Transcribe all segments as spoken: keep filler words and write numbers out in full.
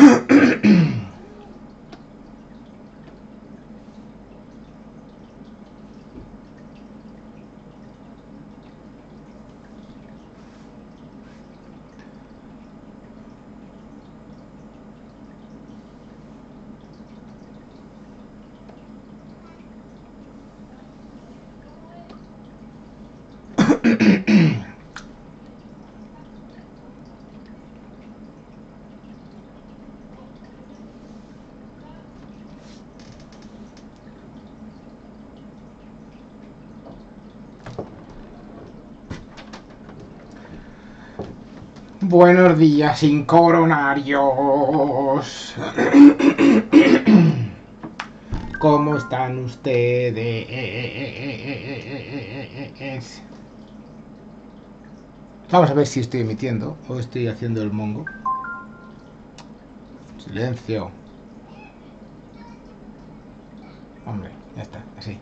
Buenos días, sin coronarios. ¿Cómo están ustedes? Vamos a ver si estoy emitiendo o estoy haciendo el mongo. Silencio. Hombre, ya está, así.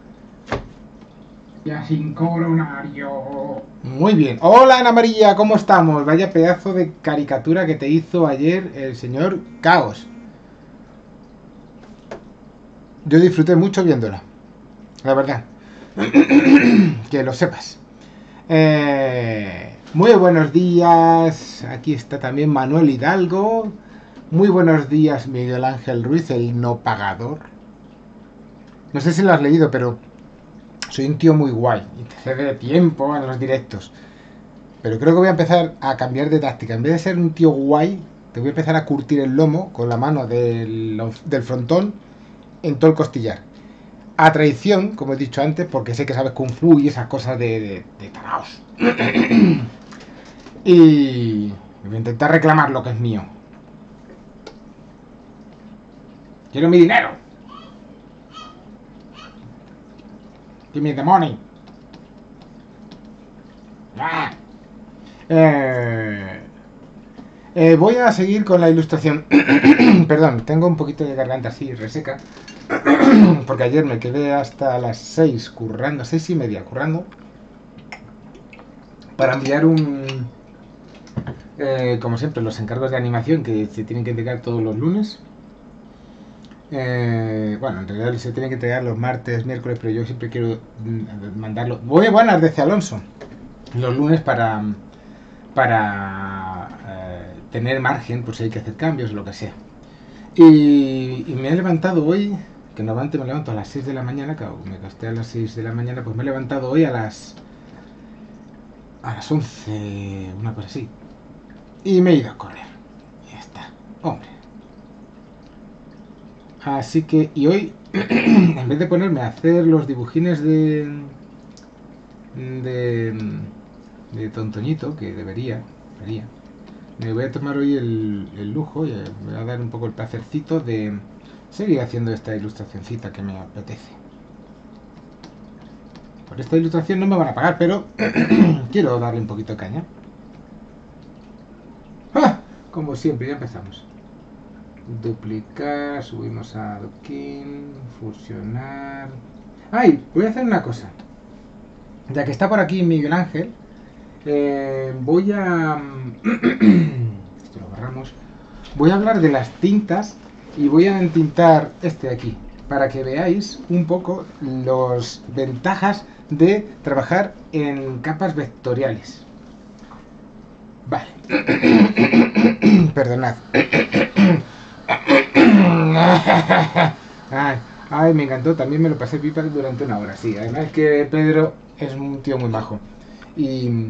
Ya sin coronario. Muy bien. Hola Ana María, ¿cómo estamos? Vaya pedazo de caricatura que te hizo ayer el señor Caos. Yo disfruté mucho viéndola, la verdad. Que lo sepas. Eh, muy buenos días. Aquí está también Manuel Hidalgo. Muy buenos días, Miguel Ángel Ruiz, el no pagador. No sé si lo has leído, pero soy un tío muy guay y te cede tiempo en los directos. Pero creo que voy a empezar a cambiar de táctica. En vez de ser un tío guay, te voy a empezar a curtir el lomo con la mano del, del frontón en todo el costillar. A traición, como he dicho antes, porque sé que sabes Kung Fu y esas cosas de, de, de taraos. Y voy a intentar reclamar lo que es mío. Quiero mi dinero. Give me the money. Ah. Eh, eh, voy a seguir con la ilustración. Perdón, tengo un poquito de garganta así reseca. Porque ayer me quedé hasta las seis currando, seis y media currando. Para enviar un... Eh, como siempre, los encargos de animación que se tienen que entregar todos los lunes. Eh, bueno, en realidad se tienen que entregar los martes, miércoles, pero yo siempre quiero mandarlo. Muy buenas, desde Alonso. Los lunes para para eh, tener margen, por si hay que hacer cambios o lo que sea. Y, y me he levantado hoy, que normalmente me levanto a las seis de la mañana, claro, me acosté a las seis de la mañana, pues me he levantado hoy a las a las once, una cosa así. Y me he ido a correr. Ya está, hombre. Así que, y hoy, en vez de ponerme a hacer los dibujines de, de, de Tontoñito, que debería, debería, me voy a tomar hoy el, el lujo y me voy a dar un poco el placercito de seguir haciendo esta ilustracioncita que me apetece. Por esta ilustración no me van a pagar, pero quiero darle un poquito de caña. ¡Ah! Como siempre, ya empezamos. Duplicar, subimos a Dokin, fusionar. ¡Ay! Voy a hacer una cosa. Ya que está por aquí Miguel Ángel, eh, voy a... Esto lo borramos. Voy a hablar de las tintas y voy a entintar este de aquí, para que veáis un poco las ventajas de trabajar en capas vectoriales. Vale. Perdonad. Ay, ay, me encantó. También me lo pasé pipa durante una hora. Sí, además es que Pedro es un tío muy majo. Y,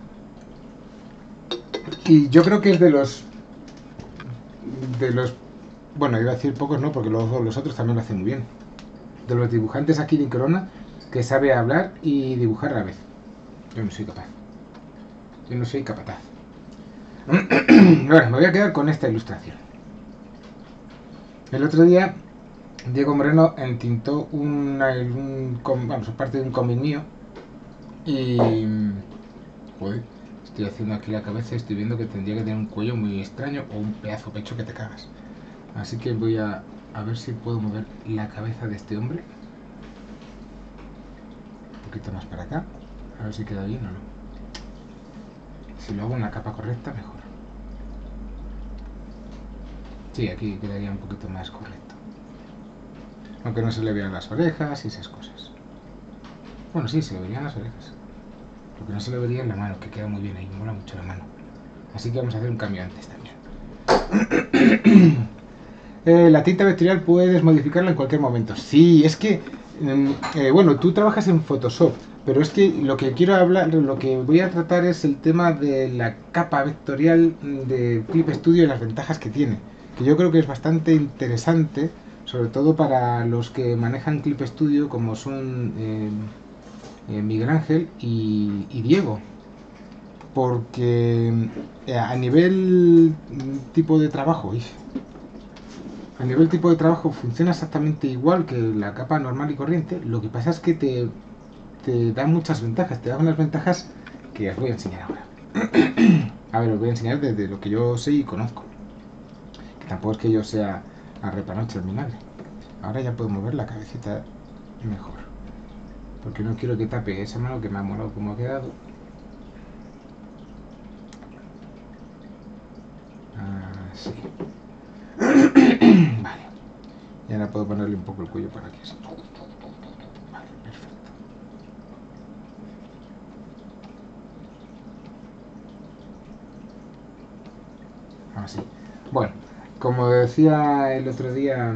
y yo creo que es de los... De los... Bueno, iba a decir pocos, no, porque los, los otros también lo hacen muy bien. De los dibujantes aquí en Corona que sabe hablar y dibujar a la vez. Yo no soy capaz. Yo no soy capataz. Bueno, me voy a quedar con esta ilustración. El otro día Diego Moreno entintó una, un, vamos, parte de un cómic mío y... Joder, estoy haciendo aquí la cabeza y estoy viendo que tendría que tener un cuello muy extraño o un pedazo de pecho que te cagas. Así que voy a, a ver si puedo mover la cabeza de este hombre. Un poquito más para acá. A ver si queda bien o no. Si lo hago en la capa correcta, mejor. Sí, aquí quedaría un poquito más correcto. Aunque no se le vean las orejas y esas cosas. Bueno, sí, se le verían las orejas. Lo que no se le vería en la mano, que queda muy bien ahí, me mola mucho la mano. Así que vamos a hacer un cambio antes también. Eh, la tinta vectorial puedes modificarla en cualquier momento. Sí, es que, eh, bueno, tú trabajas en Photoshop, pero es que lo que quiero hablar, lo que voy a tratar es el tema de la capa vectorial de Clip Studio y las ventajas que tiene. Que yo creo que es bastante interesante, sobre todo para los que manejan Clip Studio, como son eh, eh, Miguel Ángel y, y Diego. Porque eh, a nivel tipo de trabajo, uy, a nivel tipo de trabajo funciona exactamente igual que la capa normal y corriente. Lo que pasa es que te, te da muchas ventajas. Te da unas ventajas que os voy a enseñar ahora. A ver, os voy a enseñar desde lo que yo sé y conozco. Que tampoco es que yo sea la repanoche al vinagre. Ahora ya puedo mover la cabecita mejor. Porque no quiero que tape esa mano que me ha molado como ha quedado. Así. Vale. Y ahora puedo ponerle un poco el cuello por aquí. Así. Vale, perfecto. Así. Bueno, como decía el otro día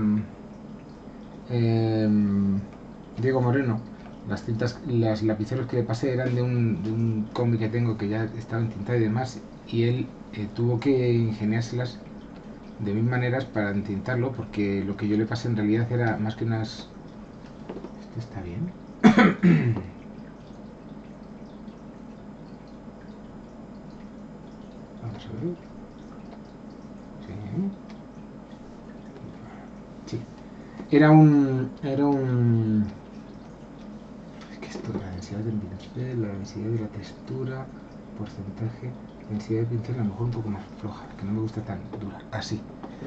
eh, Diego Moreno, las cintas, las lapiceros que le pasé eran de un, de un cómic que tengo que ya estaba entintado y demás, y él eh, tuvo que ingeniárselas de mil maneras para entintarlo, porque lo que yo le pasé en realidad era más que unas... ¿Este está bien? Vamos a ver. Sí. Sí. Era un... Era un... Es que esto, la densidad del pincel, la densidad de la textura, porcentaje, densidad de pincel a lo mejor un poco más floja, que no me gusta tan dura. Así.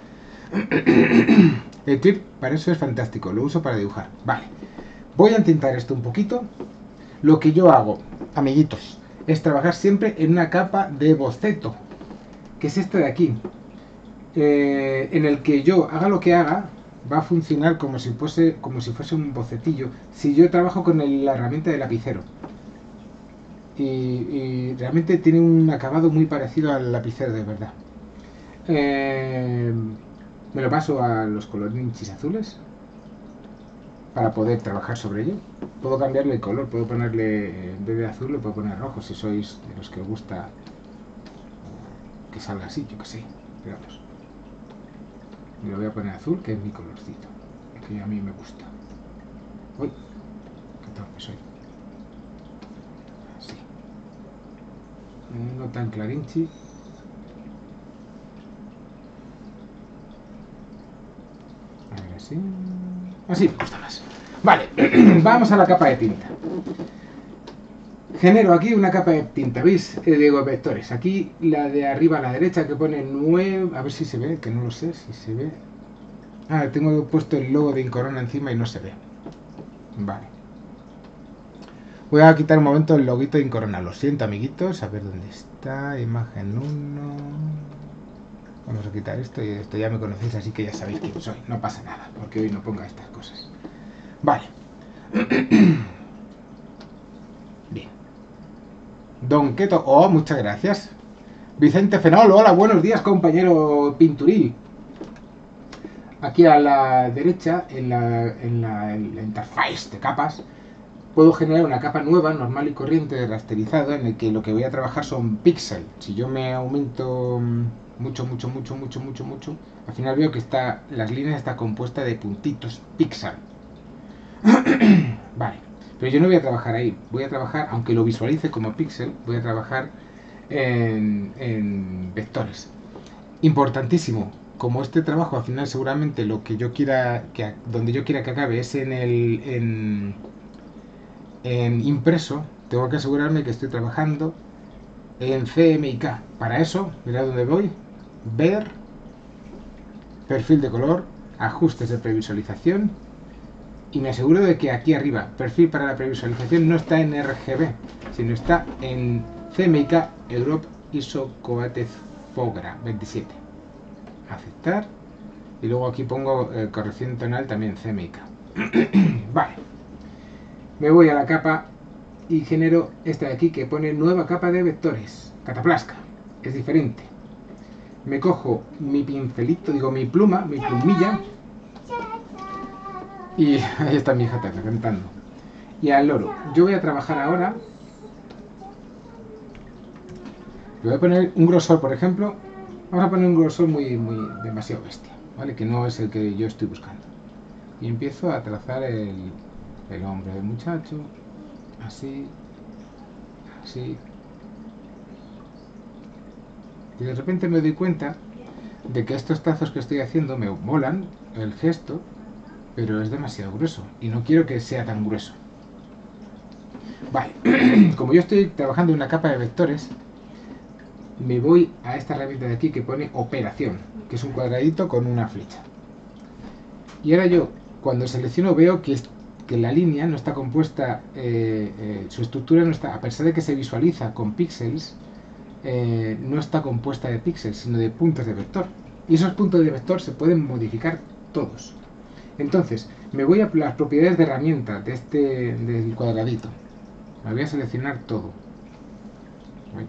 El clip para eso es fantástico, lo uso para dibujar. Vale, voy a entintar esto un poquito. Lo que yo hago, amiguitos, es trabajar siempre en una capa de boceto, que es esta de aquí, eh, en el que yo haga lo que haga, va a funcionar como si fuese, como si fuese un bocetillo, si yo trabajo con el, la herramienta de lapicero. Y, y realmente tiene un acabado muy parecido al lapicero de verdad. Eh, me lo paso a los colorinchis azules para poder trabajar sobre ello. Puedo cambiarle el color, puedo ponerle, en vez de azul, le puedo poner rojo si sois de los que os gusta que salga así, yo que sé. Veamos. Me lo voy a poner azul, que es mi colorcito, que a mí me gusta. Uy, qué torpe soy. Así. No tan clarinchi. A ver, así. Así me gusta más. Vale, vamos a la capa de tinta. Genero aquí una capa de tinta, ¿veis? Eh, digo vectores. Aquí la de arriba a la derecha que pone nueve. A ver si se ve, que no lo sé si se ve. Ah, tengo puesto el logo de Incorona encima y no se ve. Vale. Voy a quitar un momento el loguito de Incorona. Lo siento, amiguitos. A ver dónde está. Imagen uno. Vamos a quitar esto y esto ya me conocéis, así que ya sabéis quién soy. No pasa nada, porque hoy no ponga estas cosas. Vale. Bien. Don Keto. Oh, muchas gracias. Vicente Fenol. Hola, buenos días, compañero Pinturil. Aquí a la derecha, en la, en la, en la interface de capas, puedo generar una capa nueva, normal y corriente, de rasterizado, en el que lo que voy a trabajar son píxeles. Si yo me aumento mucho, mucho, mucho, mucho, mucho, mucho, al final veo que está, las líneas están compuestas de puntitos, píxel. Vale, pero yo no voy a trabajar ahí. Voy a trabajar, aunque lo visualice como píxel, voy a trabajar en, en vectores. Importantísimo. Como este trabajo al final seguramente lo que yo quiera, que, donde yo quiera que acabe es en el en, en impreso, tengo que asegurarme que estoy trabajando en C M Y K. Para eso, mirad dónde voy, ver, perfil de color, ajustes de previsualización, y me aseguro de que aquí arriba, perfil para la previsualización, no está en R G B, sino está en C M Y K Europe I S O Coates Fogra veintisiete. Aceptar Y luego aquí pongo eh, corrección tonal también cémica. Vale. Me voy a la capa y genero esta de aquí que pone nueva capa de vectores. Cataplasca. Es diferente. Me cojo mi pincelito, digo mi pluma, mi plumilla. Y ahí está mi hija cantando. Y al loro. Yo voy a trabajar ahora. Le voy a poner un grosor, por ejemplo. Vamos a poner un grosor muy, muy demasiado bestia, ¿vale? Que no es el que yo estoy buscando. Y empiezo a trazar el, el hombro del muchacho. Así. Así. Y de repente me doy cuenta de que estos trazos que estoy haciendo me molan, el gesto, pero es demasiado grueso. Y no quiero que sea tan grueso. Vale. Como yo estoy trabajando en una capa de vectores, me voy a esta herramienta de aquí que pone operación, que es un cuadradito con una flecha. Y ahora yo, cuando selecciono, veo que, es, que la línea no está compuesta, eh, eh, su estructura no está, a pesar de que se visualiza con píxeles, eh, no está compuesta de píxeles, sino de puntos de vector. Y esos puntos de vector se pueden modificar todos. Entonces, me voy a las propiedades de herramienta de este, del cuadradito. Me voy a seleccionar todo. ¿Ven?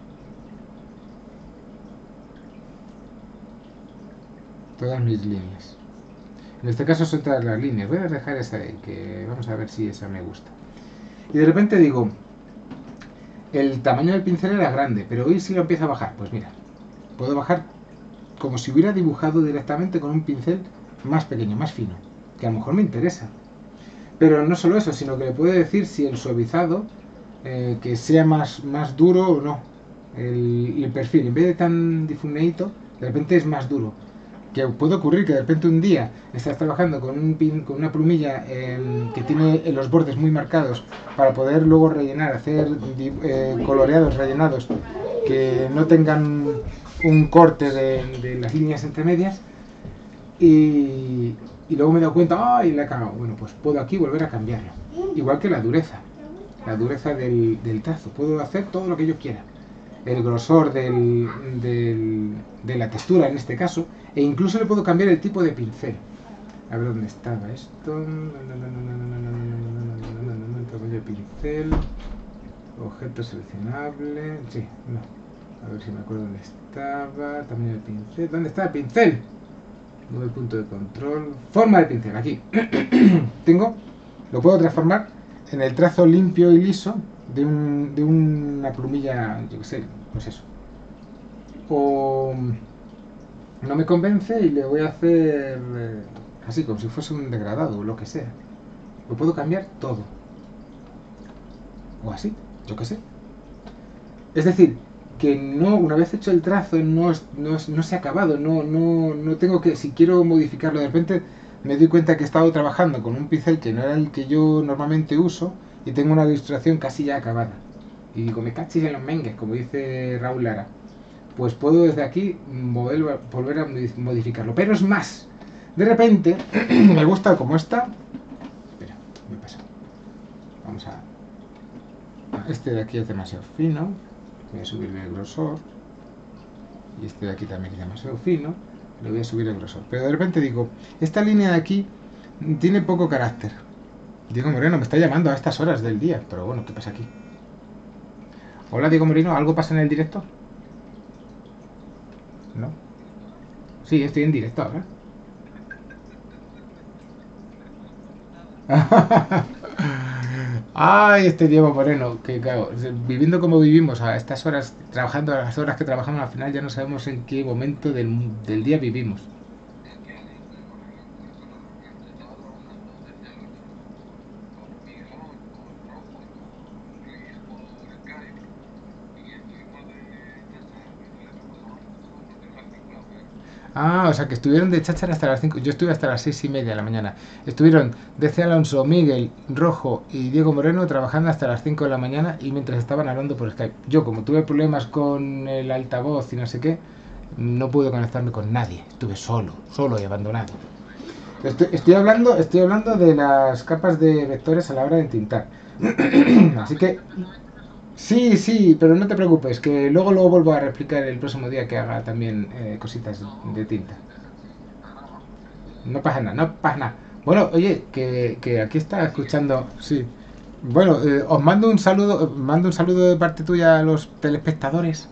Todas mis líneas. En este caso son todas las líneas. Voy a dejar esa de que vamos a ver si esa me gusta. Y de repente digo, el tamaño del pincel era grande, pero hoy si lo empiezo a bajar. Pues mira, puedo bajar como si hubiera dibujado directamente con un pincel más pequeño, más fino, que a lo mejor me interesa. Pero no solo eso, sino que le puedo decir si el suavizado, eh, que sea más, más duro o no. El, el perfil, en vez de tan difuminadito, de repente es más duro. Que puede ocurrir que de repente un día estás trabajando con, un pin, con una plumilla eh, que tiene los bordes muy marcados para poder luego rellenar, hacer eh, coloreados rellenados que no tengan un corte de, de las líneas entre medias y, y luego me he dado cuenta, ¡ay, la he cagado! Bueno, pues puedo aquí volver a cambiarlo. Igual que la dureza, la dureza del, del trazo. Puedo hacer todo lo que yo quiera. El grosor del, del, de la textura en este caso, e incluso le puedo cambiar el tipo de pincel. A ver dónde estaba esto. Tamaño de pincel, objeto seleccionable. Sí, no. A ver si me acuerdo dónde estaba. Tamaño de pincel. ¿Dónde está el pincel? Nuevo punto de control. Forma de pincel, aquí. Tengo, lo puedo transformar en el trazo limpio y liso de, un, de una plumilla, yo qué sé, pues eso. O no me convence y le voy a hacer eh, así, como si fuese un degradado o lo que sea. Lo puedo cambiar todo. O así, yo qué sé. Es decir, que no, una vez hecho el trazo, no, es, no, es, no se ha acabado, no, no, no tengo que, si quiero modificarlo, de repente me doy cuenta que he estado trabajando con un pincel que no era el que yo normalmente uso y tengo una ilustración casi ya acabada. Y digo, me cachis en los mengues, como dice Raúl Lara. Pues puedo desde aquí volver, volver a modificarlo. Pero es más, de repente, me gusta como está. Espera, me pasa. Vamos a... Este de aquí es demasiado fino. Voy a subirle el grosor. Y este de aquí también es demasiado fino. Le voy a subir el grosor. Pero de repente digo, esta línea de aquí tiene poco carácter. Diego Moreno me está llamando a estas horas del día. Pero bueno, ¿qué pasa aquí? Hola Diego Moreno, ¿algo pasa en el directo? ¿No? Sí, estoy en directo ahora. Ay, este Diego Moreno, que claro, viviendo como vivimos a estas horas, trabajando a las horas que trabajamos, al final ya no sabemos en qué momento del, del día vivimos. Ah, o sea que estuvieron de cháchara hasta las cinco. Yo estuve hasta las seis y media de la mañana. Estuvieron D C Alonso, Miguel, Rojo y Diego Moreno trabajando hasta las cinco de la mañana y mientras estaban hablando por Skype. Yo, como tuve problemas con el altavoz y no sé qué, no pude conectarme con nadie. Estuve solo, solo y abandonado. Estoy, estoy hablando, estoy hablando de las capas de vectores a la hora de tintar. Así que sí, sí, pero no te preocupes, que luego lo vuelvo a replicar el próximo día que haga también eh, cositas de tinta. No pasa nada, no pasa nada. Bueno, oye, que, que aquí está escuchando, sí. Bueno, eh, os mando un saludo, mando un saludo de parte tuya a los telespectadores.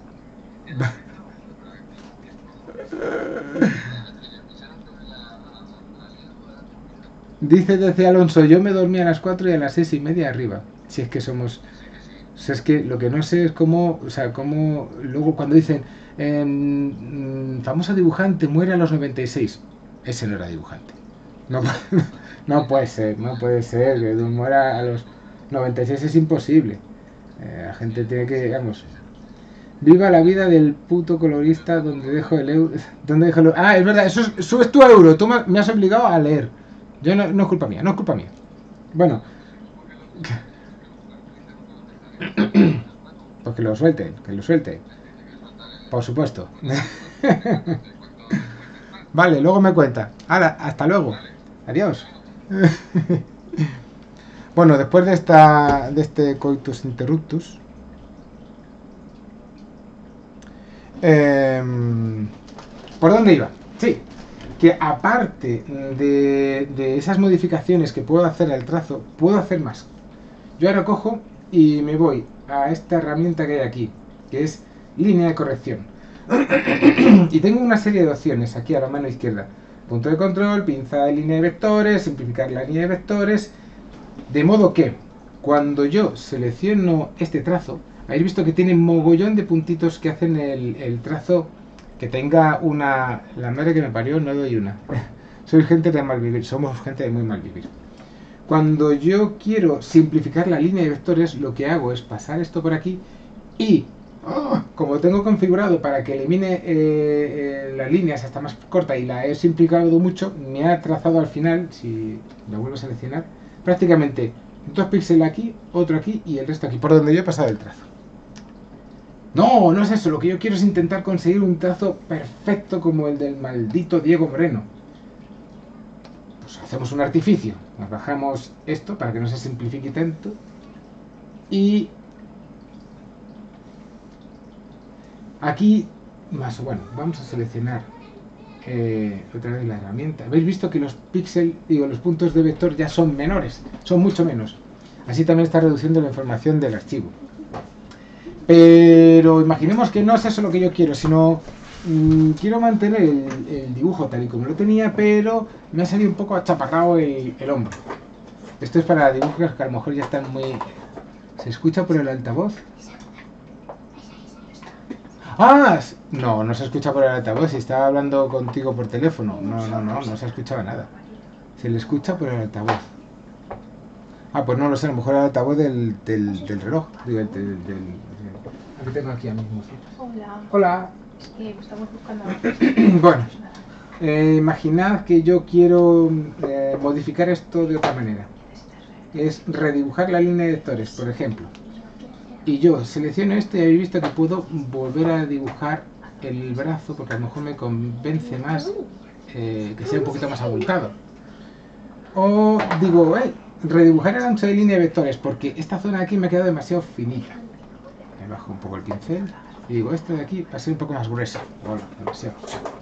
Dice desde Alonso, yo me dormí a las cuatro y a las seis y media arriba. Si es que somos... O sea, es que lo que no sé es cómo... O sea, cómo... Luego cuando dicen, eh, famoso dibujante muere a los noventa y seis. Ese no era dibujante. No, no puede ser, no puede ser. Que muera a los noventa y seis es imposible. Eh, la gente tiene que... Vamos... Viva la vida del puto colorista donde dejo el euro... Donde dejo el... Ah, es verdad, eso es, subes tu euro. Tú me has obligado a leer. Yo no, no es culpa mía, no es culpa mía. Bueno, pues que lo suelten, que lo suelten. Por supuesto. Vale, luego me cuenta. Ahora, hasta luego. Adiós. Bueno, después de esta de este coitus interruptus, eh, ¿por dónde iba? Sí, que aparte de, de esas modificaciones que puedo hacer al trazo, puedo hacer más. Yo ahora cojo y me voy a esta herramienta que hay aquí, que es línea de corrección. Y tengo una serie de opciones aquí a la mano izquierda. Punto de control, pinza de línea de vectores, simplificar la línea de vectores. De modo que cuando yo selecciono este trazo, habéis visto que tiene mogollón de puntitos que hacen el, el trazo que tenga una... La madre que me parió, no doy una. Soy gente de mal vivir, somos gente de muy mal vivir. Cuando yo quiero simplificar la línea de vectores, lo que hago es pasar esto por aquí y, oh, como tengo configurado para que elimine eh, eh, las líneas hasta más corta y la he simplificado mucho, me ha trazado al final, si lo vuelvo a seleccionar, prácticamente dos píxeles aquí, otro aquí y el resto aquí, por donde yo he pasado el trazo. No, no es eso, lo que yo quiero es intentar conseguir un trazo perfecto como el del maldito Diego Moreno. Pues hacemos un artificio, nos bajamos esto para que no se simplifique tanto y aquí, más bueno, vamos a seleccionar eh, otra vez la herramienta. Habéis visto que los píxeles, digo, los puntos de vector ya son menores, son mucho menos. Así también está reduciendo la información del archivo. Pero imaginemos que no es eso lo que yo quiero, sino mmm, quiero mantener el, el dibujo tal y como lo tenía, pero me ha salido un poco achaparrado el, el hombro. Esto es para dibujos que a lo mejor ya están muy... ¿Se escucha por el altavoz? ¡Ah! No, no se escucha por el altavoz, si estaba hablando contigo por teléfono. No, no, no, no se escuchaba nada. Se le escucha por el altavoz. Ah, pues no lo sé, a lo mejor el altavoz del, del, del reloj. Digo, del, del, del, que tengo aquí a mismo. Hola. Hola. Es que estamos buscando... Bueno, eh, imaginad que yo quiero eh, modificar esto de otra manera. Es redibujar la línea de vectores, por ejemplo. Y yo selecciono esto y habéis visto que puedo volver a dibujar el brazo porque a lo mejor me convence más eh, que sea un poquito más abultado. O digo, hey, redibujar el ancho de línea de vectores porque esta zona de aquí me ha quedado demasiado finita. Me bajo un poco el pincel y digo, esta de aquí va a ser un poco más gruesa. Hola, demasiado.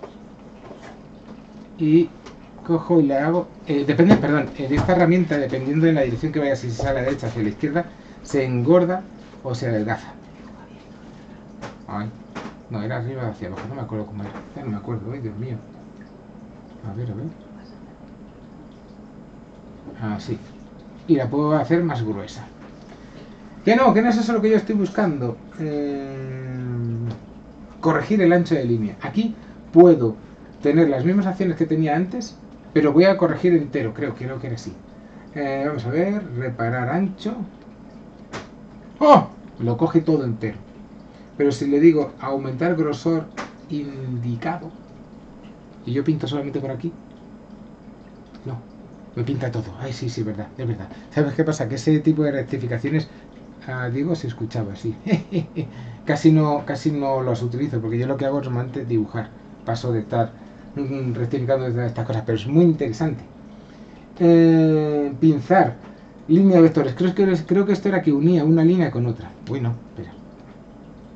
Y cojo y le hago... Eh, depende, perdón, de esta herramienta, dependiendo de la dirección que vaya, si es a la derecha hacia la izquierda, se engorda o se adelgaza. Ay, no, era arriba hacia abajo, no me acuerdo cómo era. Ya no me acuerdo, ay, Dios mío. A ver, a ver. Ah, sí. Y la puedo hacer más gruesa. Que no, que no es eso lo que yo estoy buscando. Eh, corregir el ancho de línea. Aquí puedo tener las mismas acciones que tenía antes, pero voy a corregir entero, creo, creo que era así. Eh, vamos a ver, reparar ancho. ¡Oh! Lo coge todo entero. Pero si le digo aumentar grosor indicado y yo pinto solamente por aquí, no, me pinta todo. Ay, sí, sí, verdad, es verdad. ¿Sabes qué pasa? Que ese tipo de rectificaciones, ah, digo, se escuchaba así. casi no casi no los utilizo porque yo lo que hago es normalmente dibujar. Paso de estar mm, rectificando estas cosas, pero es muy interesante. Eh, pinzar línea de vectores. Creo que, creo que esto era que unía una línea con otra. Uy, no, espera.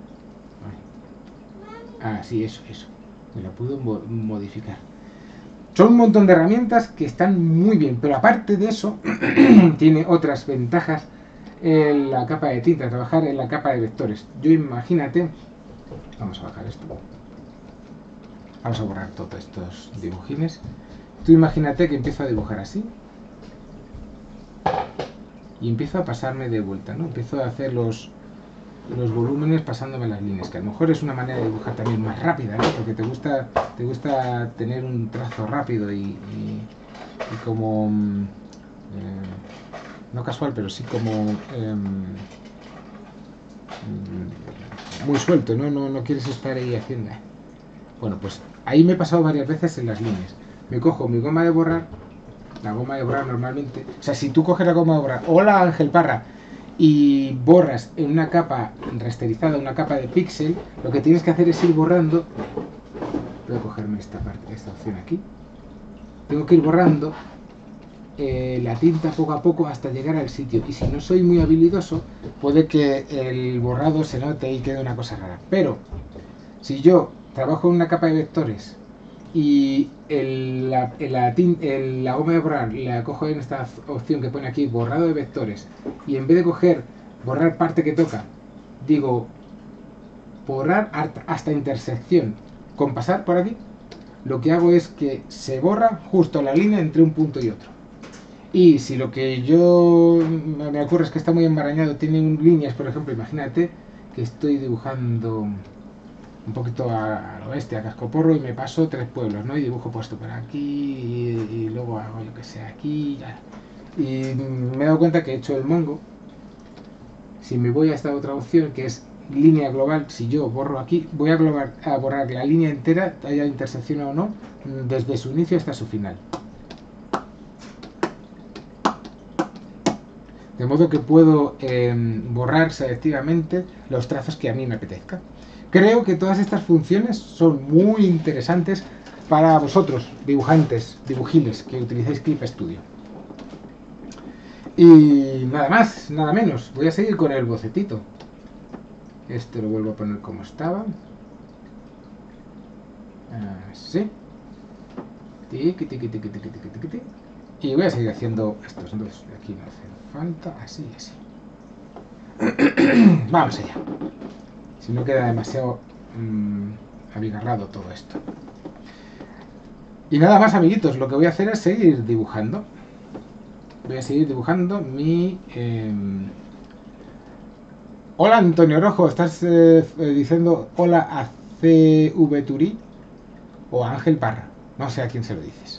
Ah, sí, eso, eso. Me la puedo mo modificar. Son un montón de herramientas que están muy bien, pero aparte de eso, tiene otras ventajas en la capa de tinta, trabajar en la capa de vectores. Yo imagínate, vamos a bajar esto, vamos a borrar todos estos dibujines. Tú imagínate que empiezo a dibujar así y empiezo a pasarme de vuelta, ¿no? Empiezo a hacer los, los volúmenes pasándome las líneas, que a lo mejor es una manera de dibujar también más rápida, ¿no? Porque te gusta, te gusta tener un trazo rápido y, y, y como eh, no casual, pero sí como eh, muy suelto, ¿no? No, no quieres estar ahí haciendo. Bueno, pues ahí me he pasado varias veces en las líneas. Me cojo mi goma de borrar, la goma de borrar normalmente, o sea, si tú coges la goma de borrar, hola Ángel Parra, y borras en una capa rasterizada, una capa de píxel, lo que tienes que hacer es ir borrando. Voy a cogerme esta parte, esta opción aquí. Tengo que ir borrando eh, la tinta poco a poco hasta llegar al sitio. Y si no soy muy habilidoso, puede que el borrado se note y quede una cosa rara. Pero si yo trabajo en una capa de vectores y el, la, la, el, la goma de borrar la cojo en esta opción que pone aquí, borrado de vectores, y en vez de coger, borrar parte que toca, digo, borrar hasta intersección, con pasar por aquí, lo que hago es que se borra justo la línea entre un punto y otro. Y si lo que yo me ocurre es que está muy embarañado, tiene líneas, por ejemplo, imagínate que estoy dibujando un poquito al oeste, a Cascoporro, y me paso tres pueblos, ¿no? Y dibujo puesto por aquí y, y luego hago yo que sé aquí ya. Y me he dado cuenta que he hecho el mongo. Si me voy a esta otra opción que es línea global, si yo borro aquí, voy a, globar, a borrar la línea entera, haya intersección o no, desde su inicio hasta su final. De modo que puedo eh, borrar selectivamente los trazos que a mí me apetezca. Creo que todas estas funciones son muy interesantes para vosotros, dibujantes, dibujiles, que utilizáis Clip Studio. Y nada más, nada menos. Voy a seguir con el bocetito. Este lo vuelvo a poner como estaba. Así. Tiqui, tiqui, tiqui, tiqui, tiqui, tiqui, tiqui. Y voy a seguir haciendo estos dos. Aquí no hacen falta. Así y así. Vamos allá. Si no queda demasiado mmm, abigarrado todo esto. Y nada más, amiguitos, lo que voy a hacer es seguir dibujando. Voy a seguir dibujando mi... Eh... Hola Antonio Rojo, estás eh, diciendo hola a C V Turí o a Ángel Parra. No sé a quién se lo dices.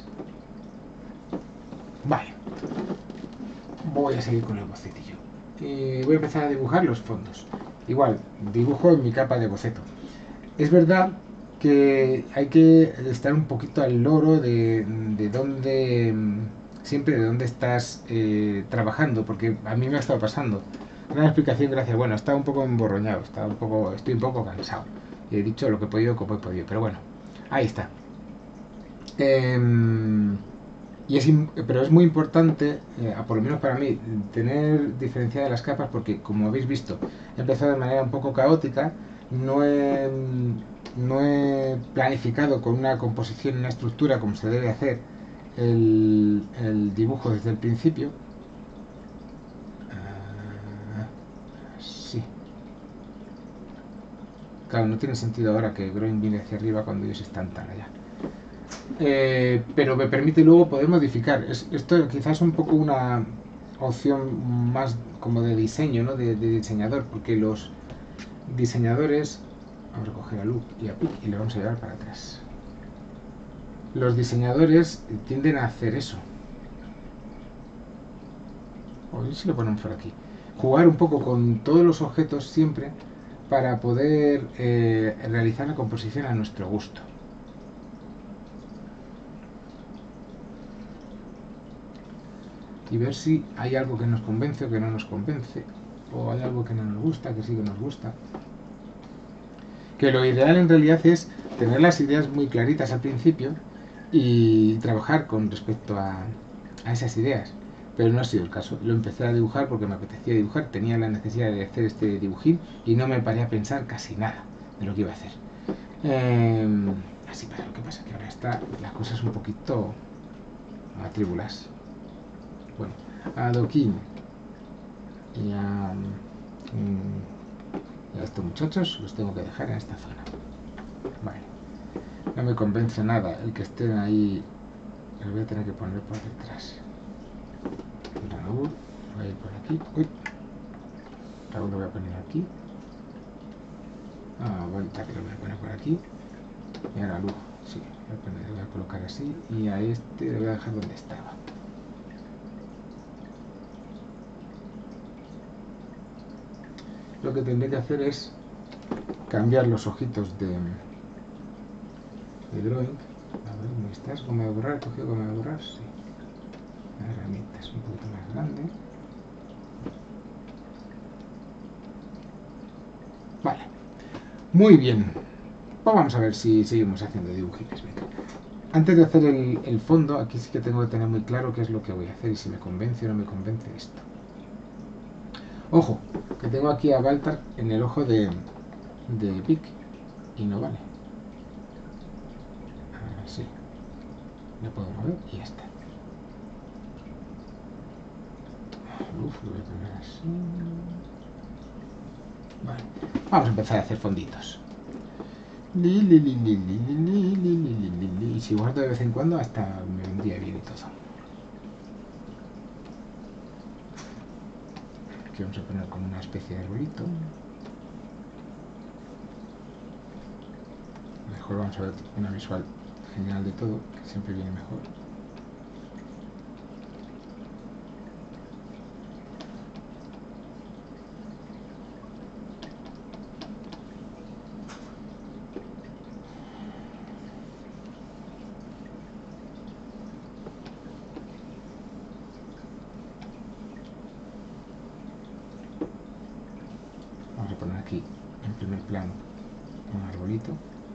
Vale. Voy a seguir con el bocetillo. Y voy a empezar a dibujar los fondos. Igual, dibujo en mi capa de boceto. Es verdad que hay que estar un poquito al loro de, de dónde, siempre de dónde estás eh, trabajando, porque a mí me ha estado pasando. Una explicación, gracias. Bueno, está un poco emborroñado, está un poco, estoy un poco cansado. He dicho lo que he podido, como he podido, pero bueno, ahí está. Eh, y es, pero es muy importante, eh, por lo menos para mí, tener diferenciadas las capas, porque como habéis visto, he empezado de manera un poco caótica, no he, no he planificado con una composición, una estructura como se debe hacer el, el dibujo desde el principio. Uh, sí. Claro, no tiene sentido ahora que Groin viene hacia arriba cuando ellos están tan allá. Eh, pero me permite luego poder modificar. Es, esto quizás es un poco una opción más como de diseño, ¿no? de, de diseñador, porque los diseñadores, vamos a coger a Luke y a Pic y le vamos a llevar para atrás. Los diseñadores tienden a hacer eso. O si lo ponemos por aquí. Jugar un poco con todos los objetos siempre para poder eh, realizar la composición a nuestro gusto. Y ver si hay algo que nos convence o que no nos convence, o hay algo que no nos gusta, que sí que nos gusta. Que lo ideal en realidad es tener las ideas muy claritas al principio y trabajar con respecto a, a esas ideas, pero no ha sido el caso. Lo empecé a dibujar porque me apetecía dibujar, tenía la necesidad de hacer este dibujín y no me paré a pensar casi nada de lo que iba a hacer. Eh, así pasa. Lo que pasa es que ahora está las cosas un poquito atribuladas. Bueno, a Doquín y a, y a estos muchachos los tengo que dejar en esta zona. Vale. No me convence nada el que estén ahí. Los voy a tener que poner por detrás. Raúl, voy a ir por aquí. Uy. Raúl lo voy a poner aquí. Ah, vuelta que lo voy a poner por aquí. Y ahora Lugo, sí, voy a, poner, voy a colocar así. Y a este lo voy a dejar donde estaba. Lo que tendré que hacer es cambiar los ojitos de, de drawing. A ver, ¿dónde estás? ¿Cómo me borrar? ¿He cogido cómo me borrar? Sí. La herramienta es un poquito más grande. Vale. Muy bien. Pues vamos a ver si seguimos haciendo dibujitos. Venga. Antes de hacer el, el fondo, aquí sí que tengo que tener muy claro qué es lo que voy a hacer y si me convence o no me convence esto. Ojo, que tengo aquí a Baltar en el ojo de, de Vic y no vale. Así. Le puedo mover y ya está. Uf, lo voy a poner así. Vale. Vamos a empezar a hacer fonditos. Li, li, li, li, li, li, li, li, li, li, li. Y si guardo de vez en cuando hasta me vendría bien y todo. Aquí vamos a poner como una especie de arbolito. Mejor vamos a ver una visual general de todo, que siempre viene mejor. Vamos a poner aquí en primer plano un arbolito.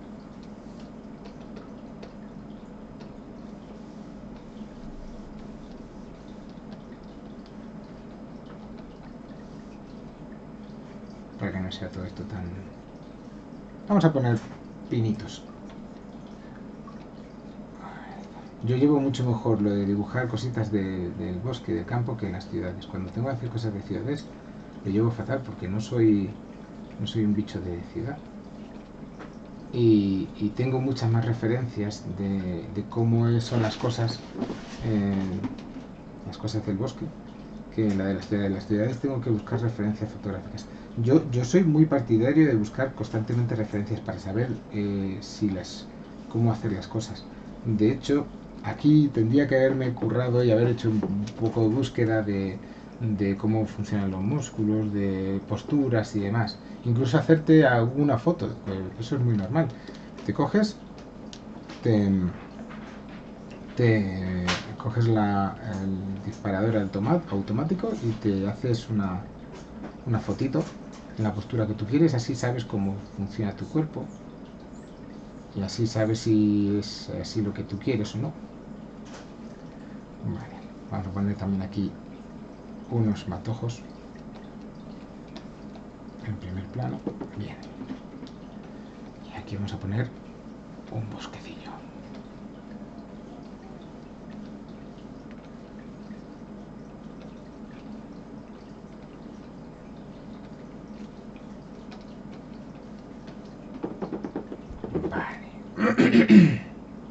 Para que no sea todo esto tan... Vamos a poner pinitos. Yo llevo mucho mejor lo de dibujar cositas de, del bosque, del campo, que en las ciudades. Cuando tengo que hacer cosas de ciudades, lo llevo fatal porque no soy, no soy un bicho de ciudad. Y, y tengo muchas más referencias de, de cómo son las cosas, eh, las cosas del bosque, que en la de las ciudades. En las ciudades tengo que buscar referencias fotográficas. Yo, yo soy muy partidario de buscar constantemente referencias para saber eh, si las, cómo hacer las cosas. De hecho, aquí tendría que haberme currado y haber hecho un poco de búsqueda de, de cómo funcionan los músculos, de posturas y demás. Incluso hacerte alguna foto, pues eso es muy normal. Te coges, te, te coges la, el disparador automático y te haces una, una fotito en la postura que tú quieres, así sabes cómo funciona tu cuerpo y así sabes si es así lo que tú quieres o no. Vale, vamos a poner también aquí unos matojos en primer plano. Bien. Y aquí vamos a poner un bosquecillo. Vale.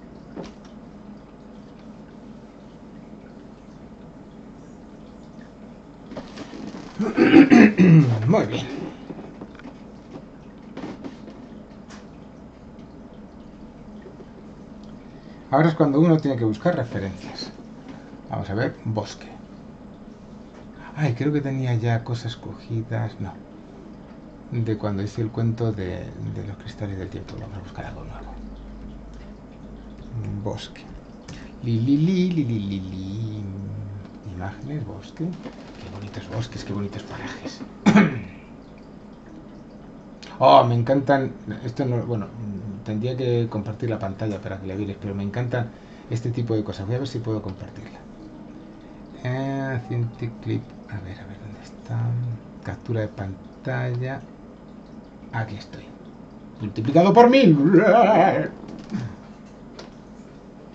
Muy bien. Ahora es cuando uno tiene que buscar referencias. Vamos a ver, bosque. Ay, creo que tenía ya cosas cogidas. No. De cuando hice el cuento de, de los cristales del tiempo. Vamos a buscar algo nuevo. Bosque. Li, li, li, li, li, li, li. Imágenes, bosque. Qué bonitos bosques, qué bonitos parajes. Oh, me encantan. Esto no, bueno, tendría que compartir la pantalla para que la vierais, pero me encantan este tipo de cosas. Voy a ver si puedo compartirla. Eh, Cintiq Clip. A ver, a ver dónde está. Captura de pantalla. Aquí estoy. Multiplicado por mil.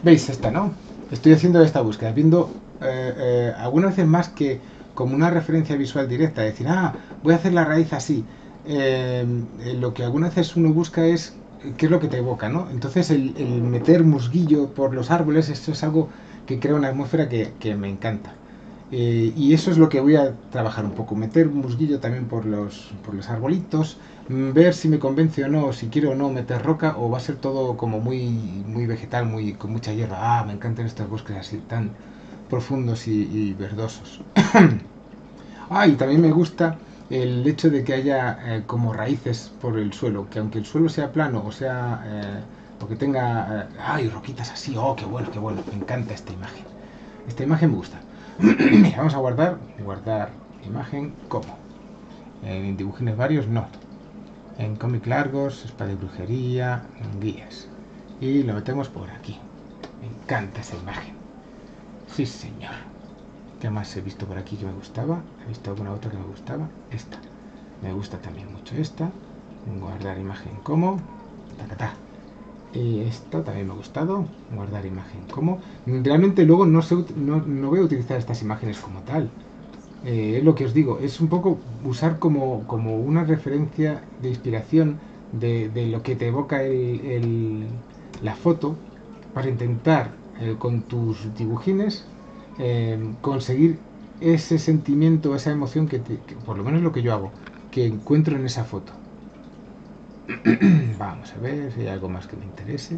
¿Veis esta, no? Estoy haciendo esta búsqueda, viendo eh, eh, algunas veces más que como una referencia visual directa, decir, ah, voy a hacer la raíz así. Eh, eh, lo que algunas veces uno busca es qué es lo que te evoca, ¿no? Entonces el, el meter musguillo por los árboles, esto es algo que crea una atmósfera que, que me encanta. Eh, y eso es lo que voy a trabajar un poco, meter musguillo también por los, por los arbolitos, mm, ver si me convence o no, si quiero o no meter roca, o va a ser todo como muy, muy vegetal, muy, con mucha hierba. Ah, me encantan estos bosques así tan profundos y, y verdosos. Ah, y también me gusta el hecho de que haya eh, como raíces por el suelo, que aunque el suelo sea plano o sea eh, o que tenga eh, ay, roquitas así, oh, qué bueno, qué bueno, me encanta esta imagen. Esta imagen me gusta. Mira, vamos a guardar, guardar imagen como. En dibujines varios, no. En cómic largos, espada de brujería, en guías. Y lo metemos por aquí. Me encanta esa imagen. Sí, señor. ¿Qué más he visto por aquí que me gustaba? He visto alguna otra que me gustaba. Esta. Me gusta también mucho esta. Guardar imagen como. Tacatá. Y esta también me ha gustado. Guardar imagen como. Realmente luego no, sé, no, no voy a utilizar estas imágenes como tal. Eh, es lo que os digo. Es un poco usar como, como una referencia de inspiración de, de lo que te evoca el, el, la foto para intentar eh, con tus dibujines eh, conseguir ese sentimiento, esa emoción que, te, que por lo menos lo que yo hago, que encuentro en esa foto. Vamos a ver si hay algo más que me interese.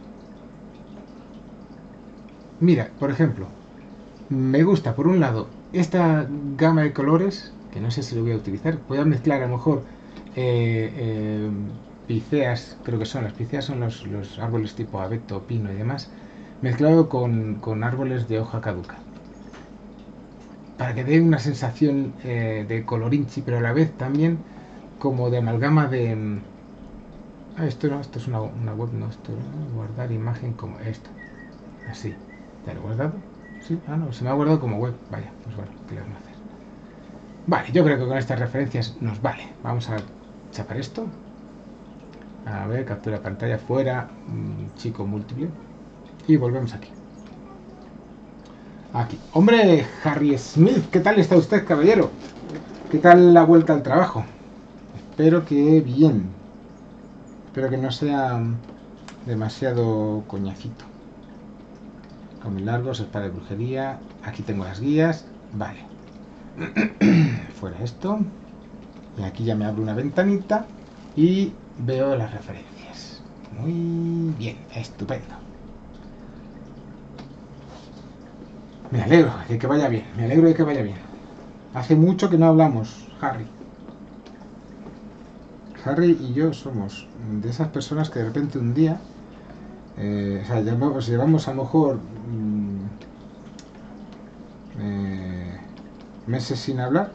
Mira, por ejemplo, me gusta por un lado esta gama de colores, que no sé si lo voy a utilizar. Voy a mezclar a lo mejor eh, eh, piceas, creo que son las piceas, son los, los árboles tipo abeto, pino y demás, mezclado con, con árboles de hoja caduca. Para que dé una sensación eh, de colorinchi, pero a la vez también como de amalgama de... Ah, esto no, esto es una, una web, no, esto no, guardar imagen como esto, así. ¿Ya lo he guardado? Sí, ah, no, se me ha guardado como web. Vaya, pues bueno, ¿qué le vamos a hacer? Vale, yo creo que con estas referencias nos vale. Vamos a chapar esto. A ver, captura pantalla fuera, mmm, chico múltiple. Y volvemos aquí. Aquí. Hombre, Harry Smith, ¿qué tal está usted, caballero? ¿Qué tal la vuelta al trabajo? Espero que bien. Espero que no sea demasiado coñacito. Con mis largos, espada de brujería. Aquí tengo las guías. Vale. Fuera esto. Y aquí ya me abro una ventanita y veo las referencias. Muy bien, estupendo. Me alegro de que vaya bien, me alegro de que vaya bien. Hace mucho que no hablamos, Harry. Harry y yo somos de esas personas que de repente un día, eh, o sea, llevamos, llevamos a lo mejor mmm, eh, meses sin hablar.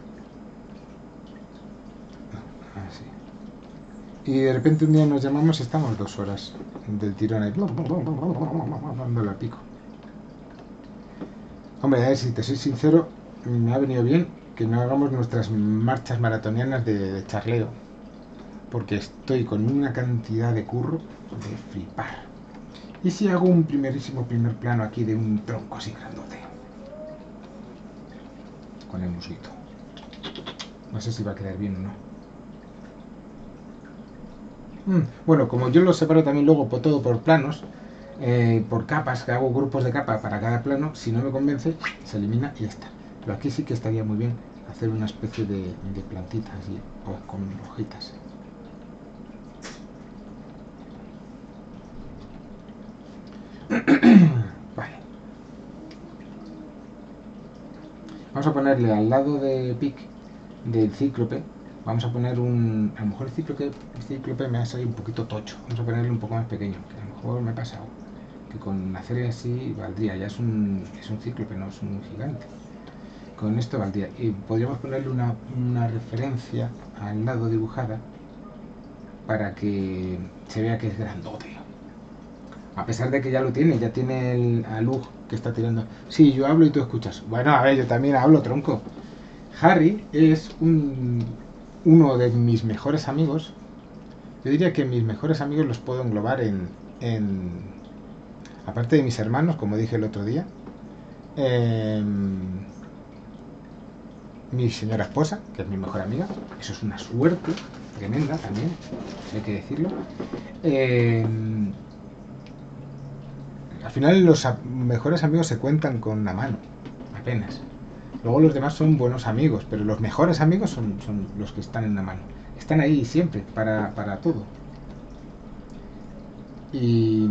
Y de repente un día nos llamamos y estamos dos horas del tirón ahí, dando la pico. Hombre, a ver, si te soy sincero, me ha venido bien que no hagamos nuestras marchas maratonianas de, de charleo, porque estoy con una cantidad de curro de flipar. ¿Y si hago un primerísimo primer plano aquí de un tronco así grandote? Con el musguito. No sé si va a quedar bien o no. Bueno, como yo lo separo también luego por todo por planos, eh, por capas, que hago grupos de capa para cada plano, si no me convence, se elimina y ya está. Pero aquí sí que estaría muy bien hacer una especie de, de plantitas y, o con hojitas. Vale. Vamos a ponerle al lado de Pic del cíclope. Vamos a poner un... A lo mejor el cíclope, el cíclope me ha salido un poquito tocho. Vamos a ponerle un poco más pequeño, que a lo mejor me ha pasado. Que con hacer así valdría. Ya es un, es un cíclope, no es un gigante. Con esto valdría. Y podríamos ponerle una, una referencia al lado dibujada para que se vea que es grandote. A pesar de que ya lo tiene, ya tiene el alug que está tirando. Sí, yo hablo y tú escuchas. Bueno, a ver, yo también hablo, tronco. Harry es un, uno de mis mejores amigos. Yo diría que mis mejores amigos los puedo englobar en, en aparte de mis hermanos, como dije el otro día, eh, mi señora esposa, que es mi mejor amiga, eso es una suerte tremenda también, hay que decirlo. Eh, al final los a- mejores amigos se cuentan con una mano, apenas. Luego los demás son buenos amigos, pero los mejores amigos son, son los que están en una mano. Están ahí siempre, para, para todo. Y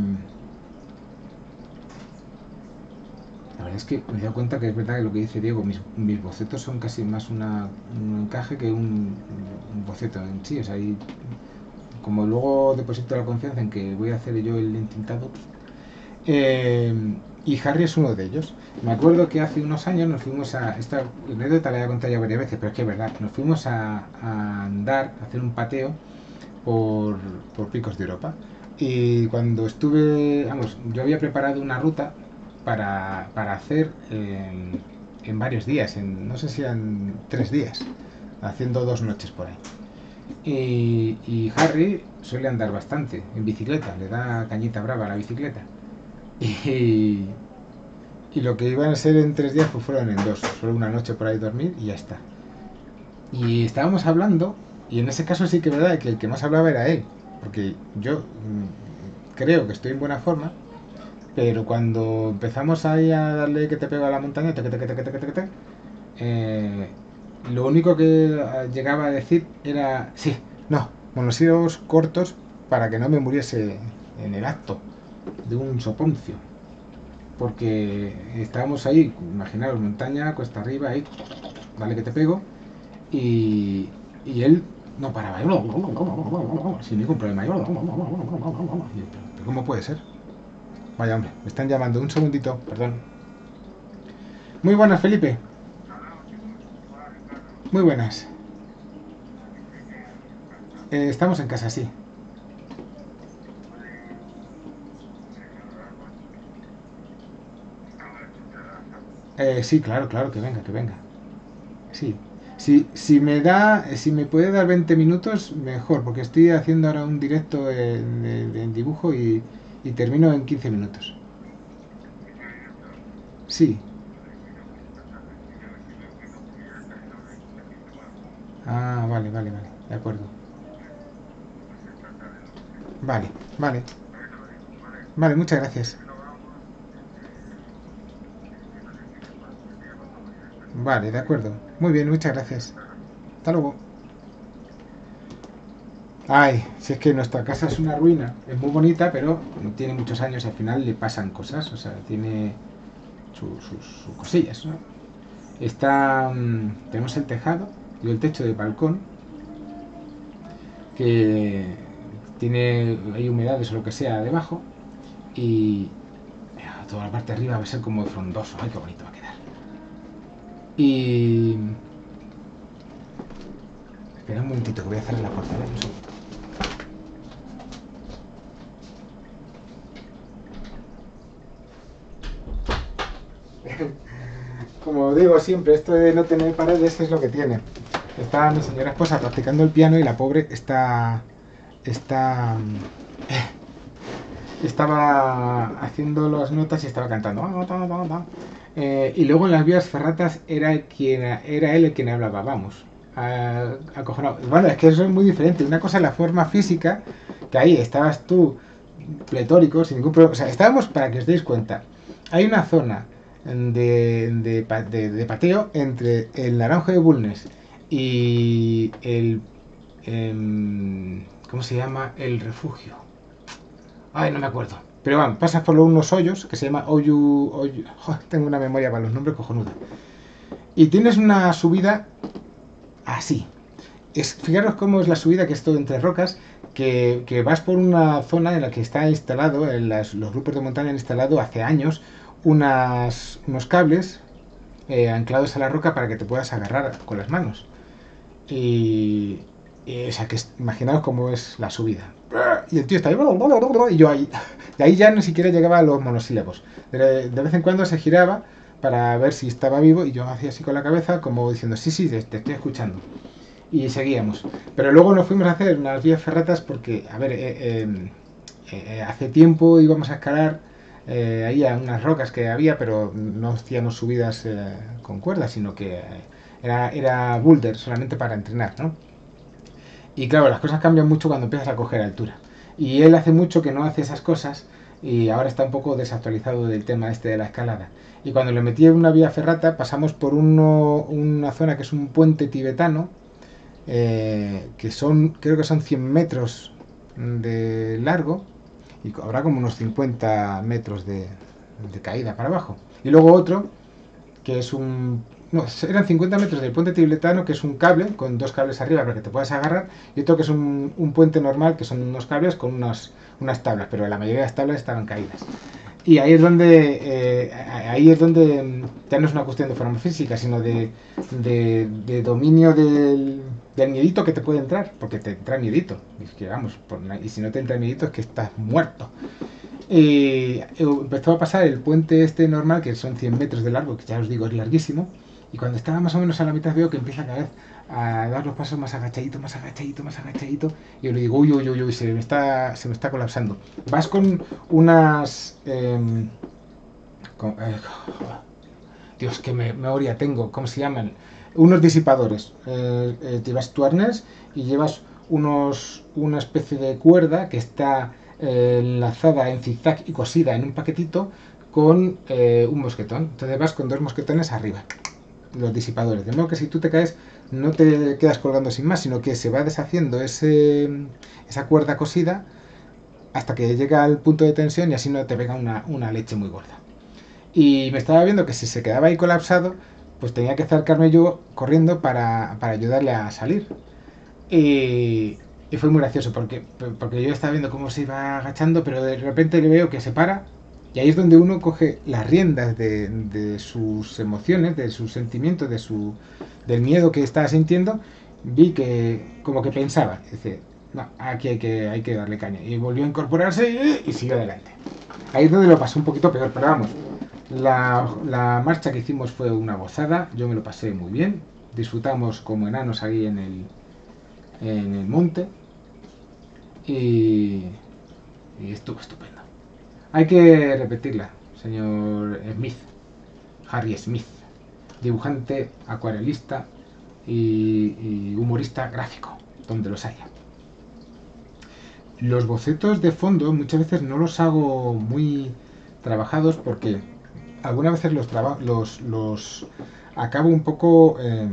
la verdad es que me he dado cuenta que es verdad que lo que dice Diego, mis, mis bocetos son casi más una, un encaje que un, un boceto en sí. O sea, y como luego deposito la confianza en que voy a hacer yo el entintado, eh, y Harry es uno de ellos. Me acuerdo que hace unos años nos fuimos a, esta anécdota la he contado ya varias veces, pero es que es verdad, nos fuimos a, a andar, a hacer un pateo por, por Picos de Europa. Y cuando estuve, vamos, yo había preparado una ruta para, para hacer en, en varios días, en, no sé si eran tres días, haciendo dos noches por ahí. Y, y Harry suele andar bastante en bicicleta, le da cañita brava a la bicicleta. Y, y lo que iban a ser en tres días pues fueron en dos, solo una noche por ahí dormir y ya está. Y estábamos hablando, y en ese caso sí que es verdad que el que más hablaba era él, porque yo mm, creo que estoy en buena forma, pero cuando empezamos ahí a darle que te pego a la montaña, teque, teque, teque, teque, teque, teque, eh, lo único que eh, llegaba a decir era, sí, no, monosílabos cortos para que no me muriese en el acto de un soponcio. Porque estábamos ahí, imaginaos, montaña, cuesta arriba, ahí, dale que te pego, y, y él no paraba, sin ningún problema. ¿Pero cómo puede ser? Vaya hombre, me están llamando, un segundito, perdón. Muy buenas, Felipe. Muy buenas. Eh, estamos en casa, sí. Eh, sí, claro, claro, que venga, que venga. Sí. Si, si me da, si me puede dar veinte minutos, mejor, porque estoy haciendo ahora un directo en, en- en dibujo y, y termino en quince minutos. Sí. Ah, vale, vale, vale. De acuerdo. Vale, vale. Vale, muchas gracias. Vale, de acuerdo. Muy bien, muchas gracias. Hasta luego. Ay, si es que nuestra casa es una ruina. Es muy bonita, pero tiene muchos años y al final le pasan cosas. O sea, tiene sus su, su cosillas, ¿no? Está, mm, tenemos el tejado y el techo de balcón que tiene, hay humedades o lo que sea debajo y mira, toda la parte de arriba va a ser como frondoso. Ay, qué bonito va a quedar. Y espera un momentito que voy a cerrar la puerta, ¿eh? Un segundo. Como digo siempre, esto de no tener paredes es lo que tiene. Está mi señora esposa practicando el piano y la pobre está está estaba haciendo las notas y estaba cantando. Eh, y luego en las vías ferratas era quien era él el quien hablaba, vamos. Ah, acojonado. Bueno, es que eso es muy diferente. Una cosa es la forma física, que ahí estabas tú pletórico, sin ningún problema. O sea, estábamos, para que os deis cuenta, hay una zona de, de, de, de pateo entre el Naranjo de Bulnes y el... em, ¿cómo se llama? El refugio. Ay, no me acuerdo. Pero van, pasas por unos hoyos que se llama Oyu... Oyu jo, tengo una memoria para los nombres cojonuda. Y tienes una subida así. Es, fijaros cómo es la subida, que es todo entre rocas, que, que vas por una zona en la que está instalado, en las, los grupos de montaña han instalado hace años unas, unos cables eh, anclados a la roca para que te puedas agarrar con las manos. Y, y o sea, que es, imaginaos cómo es la subida. Y el tío está ahí, y yo ahí. Y ahí ya ni siquiera llegaba a los monosílabos. De, de vez en cuando se giraba para ver si estaba vivo y yo hacía así con la cabeza como diciendo, sí, sí, te, te estoy escuchando. Y seguíamos. Pero luego nos fuimos a hacer unas vías ferratas porque, a ver, eh, eh, eh, hace tiempo íbamos a escalar eh, ahí a unas rocas que había, pero no hacíamos subidas eh, con cuerdas, sino que eh, era, era boulder solamente para entrenar, ¿no? Y claro, las cosas cambian mucho cuando empiezas a coger altura. Y él hace mucho que no hace esas cosas y ahora está un poco desactualizado del tema este de la escalada. Y cuando le metí en una vía ferrata pasamos por uno, una zona que es un puente tibetano, eh, que son, creo que son cien metros de largo y habrá como unos cincuenta metros de, de caída para abajo. Y luego otro que es un... No, eran cincuenta metros del puente tibetano, que es un cable con dos cables arriba para que te puedas agarrar, y otro que es un, un puente normal, que son unos cables con unas, unas tablas, pero la mayoría de las tablas estaban caídas. Y ahí es donde eh, ahí es donde ya no es una cuestión de forma física, sino de, de, de dominio del, del miedito que te puede entrar, porque te entra miedito. Y, es que, vamos, por, y si no te entra miedito es que estás muerto. Y empezó a pasar el puente este normal, que son cien metros de largo, que ya os digo es larguísimo, y cuando estaba más o menos a la mitad veo que empieza cada vez a dar los pasos más agachadito, más agachadito, más agachadito, y yo le digo, uy, uy, uy, uy, se me está, se me está colapsando. Vas con unas... Eh, con, eh, Dios, qué memoria tengo, ¿cómo se llaman? Unos disipadores. Eh, eh, llevas tu arnés y llevas unos, una especie de cuerda que está eh, enlazada en zigzag y cosida en un paquetito con eh, un mosquetón. Entonces vas con dos mosquetones arriba, los disipadores. De modo que si tú te caes no te quedas colgando sin más, sino que se va deshaciendo ese, esa cuerda cosida hasta que llega al punto de tensión y así no te pega una, una leche muy gorda. Y me estaba viendo que si se quedaba ahí colapsado, pues tenía que acercarme yo corriendo para, para ayudarle a salir. Y, y fue muy gracioso porque, porque yo estaba viendo cómo se iba agachando, pero de repente le veo que se para. Y ahí es donde uno coge las riendas de, de sus emociones, de sus sentimientos, de su, del miedo que estaba sintiendo. Vi que como que pensaba, dice, no, aquí hay que, hay que darle caña. Y volvió a incorporarse y, y siguió adelante. Ahí es donde lo pasó un poquito peor, pero vamos, la, la marcha que hicimos fue una gozada, yo me lo pasé muy bien, disfrutamos como enanos ahí en el, en el monte y, y estuvo estupendo. Hay que repetirla, señor Smith, Harry Smith, dibujante, acuarelista y, y humorista gráfico, donde los haya. Los bocetos de fondo muchas veces no los hago muy trabajados porque algunas veces los, los, los acabo un poco eh,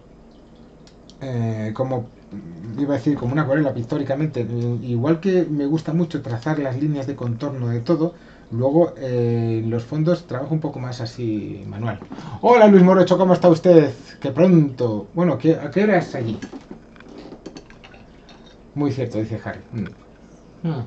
eh, como iba a decir como una acuarela pictóricamente, igual que me gusta mucho trazar las líneas de contorno de todo, luego eh, los fondos trabajo un poco más así manual. Hola Luis Morocho, ¿cómo está usted? Que pronto. Bueno, ¿qué, ¿a qué hora es allí? Muy cierto, dice Harry. Mm. Mm.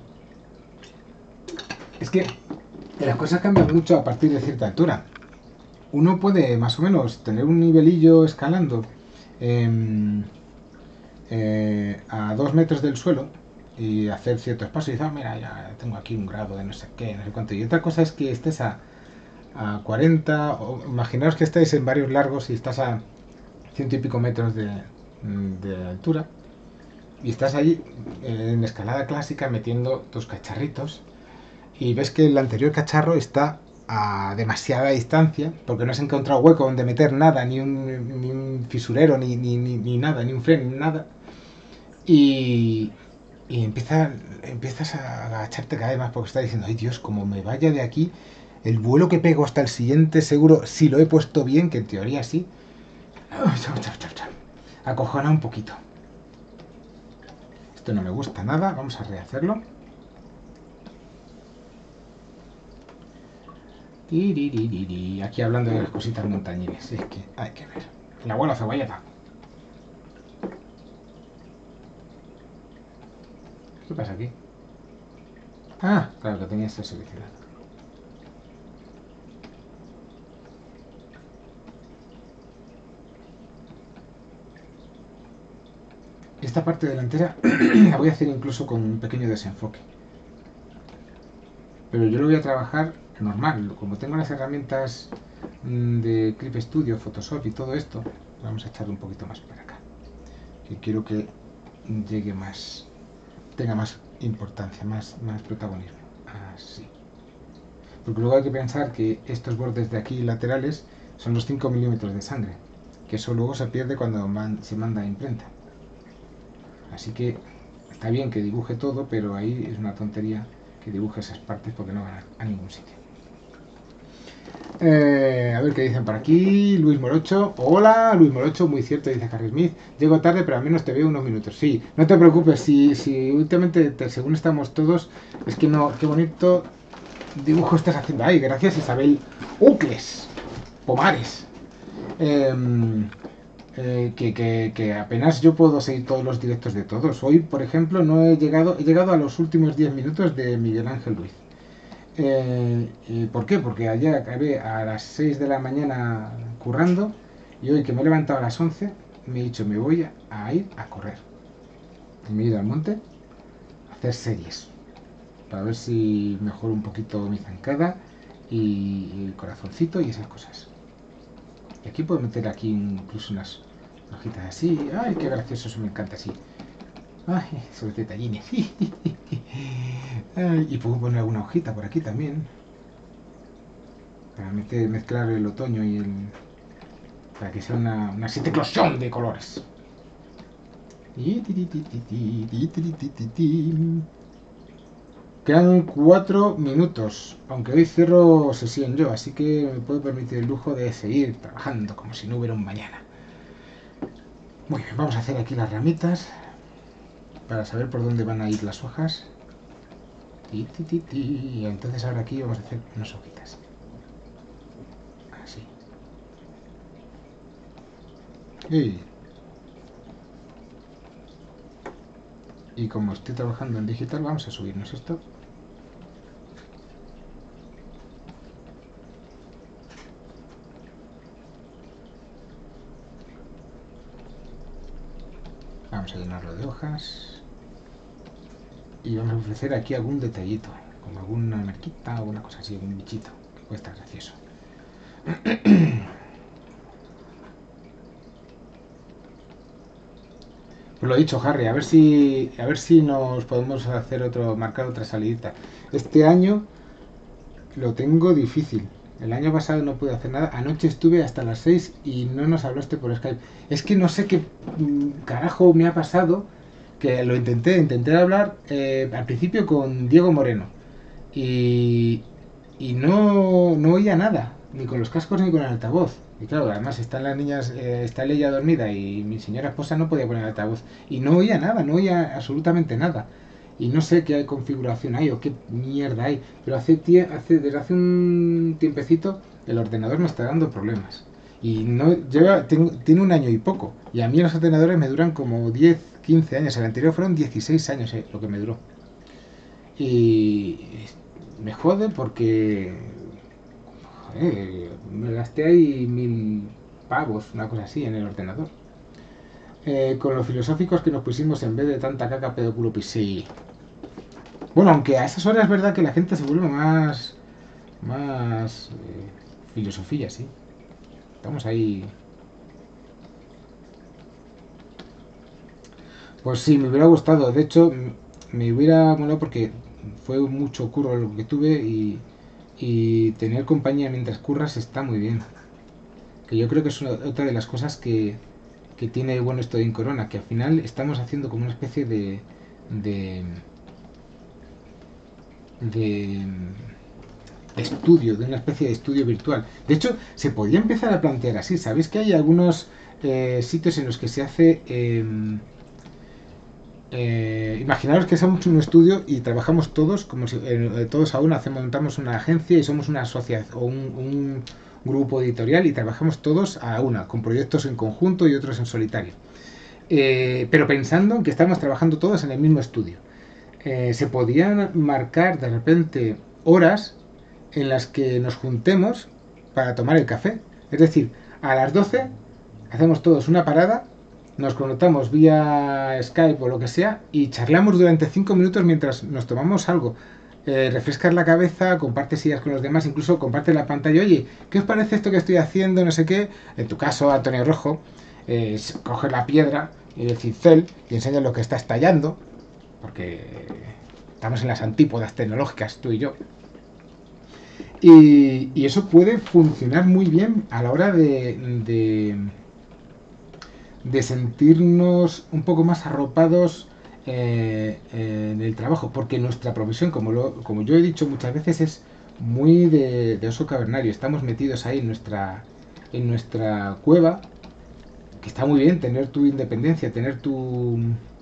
Es que las cosas cambian mucho a partir de cierta altura. Uno puede más o menos tener un nivelillo escalando eh, eh, a dos metros del suelo y hacer ciertos pasos y decir, ah, mira, ya tengo aquí un grado de no sé qué, no sé cuánto. Y otra cosa es que estés a, a cuarenta, o imaginaos que estáis en varios largos y estás a ciento y pico metros de, de altura y estás ahí en escalada clásica metiendo tus cacharritos y ves que el anterior cacharro está a demasiada distancia porque no has encontrado hueco donde meter nada, ni un, ni un fisurero, ni, ni, ni, ni nada, ni un freno, ni nada. Y, y empieza, empiezas a agacharte cada vez más porque estás diciendo, ay Dios, como me vaya de aquí, el vuelo que pego hasta el siguiente seguro, si lo he puesto bien, que en teoría sí, acojona un poquito. Esto no me gusta nada, vamos a rehacerlo. Aquí hablando de las cositas montañiles, es que hay que ver. El abuelo cebolleta. ¿Qué pasa aquí? Ah, claro que tenía esta seleccionado. Esta parte delantera la voy a hacer incluso con un pequeño desenfoque. Pero yo lo voy a trabajar normal. Como tengo las herramientas de Clip Studio, Photoshop y todo esto, vamos a echarle un poquito más para acá. Que quiero que llegue más, tenga más importancia, más, más protagonismo. Así. Porque luego hay que pensar que estos bordes de aquí laterales son los cinco milímetros de sangre, que eso luego se pierde cuando man, se manda a imprenta. Así que está bien que dibuje todo, pero ahí es una tontería que dibuje esas partes porque no van a, a ningún sitio. Eh, a ver qué dicen por aquí. Luis Morocho. Hola, Luis Morocho, muy cierto, dice Harry Smith. Llego tarde, pero al menos te veo unos minutos. Sí, no te preocupes, si, si últimamente, te, según estamos todos, es que no, qué bonito dibujo estás haciendo. Ay, gracias Isabel Ucles Pomares. Eh, eh, que, que, que apenas yo puedo seguir todos los directos de todos. Hoy, por ejemplo, no he llegado, he llegado a los últimos diez minutos de Miguel Ángel Ruiz. Eh, ¿y ¿Por qué? Porque ayer acabé a las seis de la mañana currando y hoy que me he levantado a las once me he dicho me voy a ir a correr. Y me he ido al monte a hacer series para ver si mejoro un poquito mi zancada y el corazoncito y esas cosas. Y aquí puedo meter aquí incluso unas hojitas así. ¡Ay, qué gracioso! Eso me encanta así. ¡Ay, esos detallines! Ay, y puedo poner alguna hojita por aquí también. Para meter, mezclar el otoño y el... para que sea una, una eclosión de colores. Quedan cuatro minutos, aunque hoy cierro sesión yo, así que me puedo permitir el lujo de seguir trabajando como si no hubiera un mañana. Muy bien, vamos a hacer aquí las ramitas para saber por dónde van a ir las hojas. Y entonces ahora aquí vamos a hacer unas hojitas. Así. Y, y como estoy trabajando en digital, vamos a subirnos esto. Vamos a llenarlo de hojas. Y vamos a ofrecer aquí algún detallito, como alguna marquita o alguna cosa así, algún bichito, que puede estar gracioso. Pues lo dicho, Harry, a ver si a ver si nos podemos hacer otro, marcar otra salidita. Este año lo tengo difícil. El año pasado no pude hacer nada. Anoche estuve hasta las seis y no nos hablaste por Skype. Es que no sé qué carajo me ha pasado. Que lo intenté, intenté hablar eh, al principio con Diego Moreno. Y, y no, no oía nada. Ni con los cascos ni con el altavoz. Y claro, además están las niñas, eh, está ella dormida y mi señora esposa no podía poner el altavoz. Y no oía nada, no oía absolutamente nada. Y no sé qué configuración hay o qué mierda hay. Pero hace, tie hace desde hace un tiempecito el ordenador me está dando problemas. Y no lleva, tengo, tiene un año y poco. Y a mí los ordenadores me duran como diez, quince años. El anterior fueron dieciséis años eh, lo que me duró. Y me jode porque joder, me gasté ahí mil pavos, una cosa así, en el ordenador. Eh, con los filosóficos que nos pusimos en vez de tanta caca pedo culo pis. Sí. Bueno, aunque a esas horas es verdad que la gente se vuelve más. Más. Eh, filosofía, sí. Estamos ahí. Pues sí, me hubiera gustado. De hecho, me hubiera molado porque fue mucho curro lo que tuve y, y tener compañía mientras curras está muy bien. Que yo creo que es una, otra de las cosas que, que tiene bueno esto de Incorona, que al final estamos haciendo como una especie de. de. de estudio, de una especie de estudio virtual. De hecho, se podría empezar a plantear así. ¿Sabéis que hay algunos eh, sitios en los que se hace... Eh, eh, imaginaros que somos un estudio y trabajamos todos, como si eh, todos aún hacemos, montamos una agencia y somos una asociación o un, un grupo editorial y trabajamos todos a una, con proyectos en conjunto y otros en solitario. Eh, pero pensando que estamos trabajando todos en el mismo estudio. Eh, se podían marcar de repente horas en las que nos juntemos para tomar el café. Es decir, a las doce hacemos todos una parada, nos conectamos vía Skype o lo que sea y charlamos durante cinco minutos mientras nos tomamos algo. Eh, refrescas la cabeza, compartes ideas con los demás, incluso compartes la pantalla. Oye, ¿qué os parece esto que estoy haciendo? No sé qué. En tu caso, Antonio Rojo, eh, coges la piedra y el cincel y enseñas lo que estás tallando, porque estamos en las antípodas tecnológicas, tú y yo. Y, y eso puede funcionar muy bien a la hora de, de, de sentirnos un poco más arropados eh, en el trabajo, porque nuestra profesión, como, lo, como yo he dicho muchas veces, es muy de, de oso cavernario. Estamos metidos ahí en nuestra, en nuestra cueva, que está muy bien tener tu independencia, tener tu,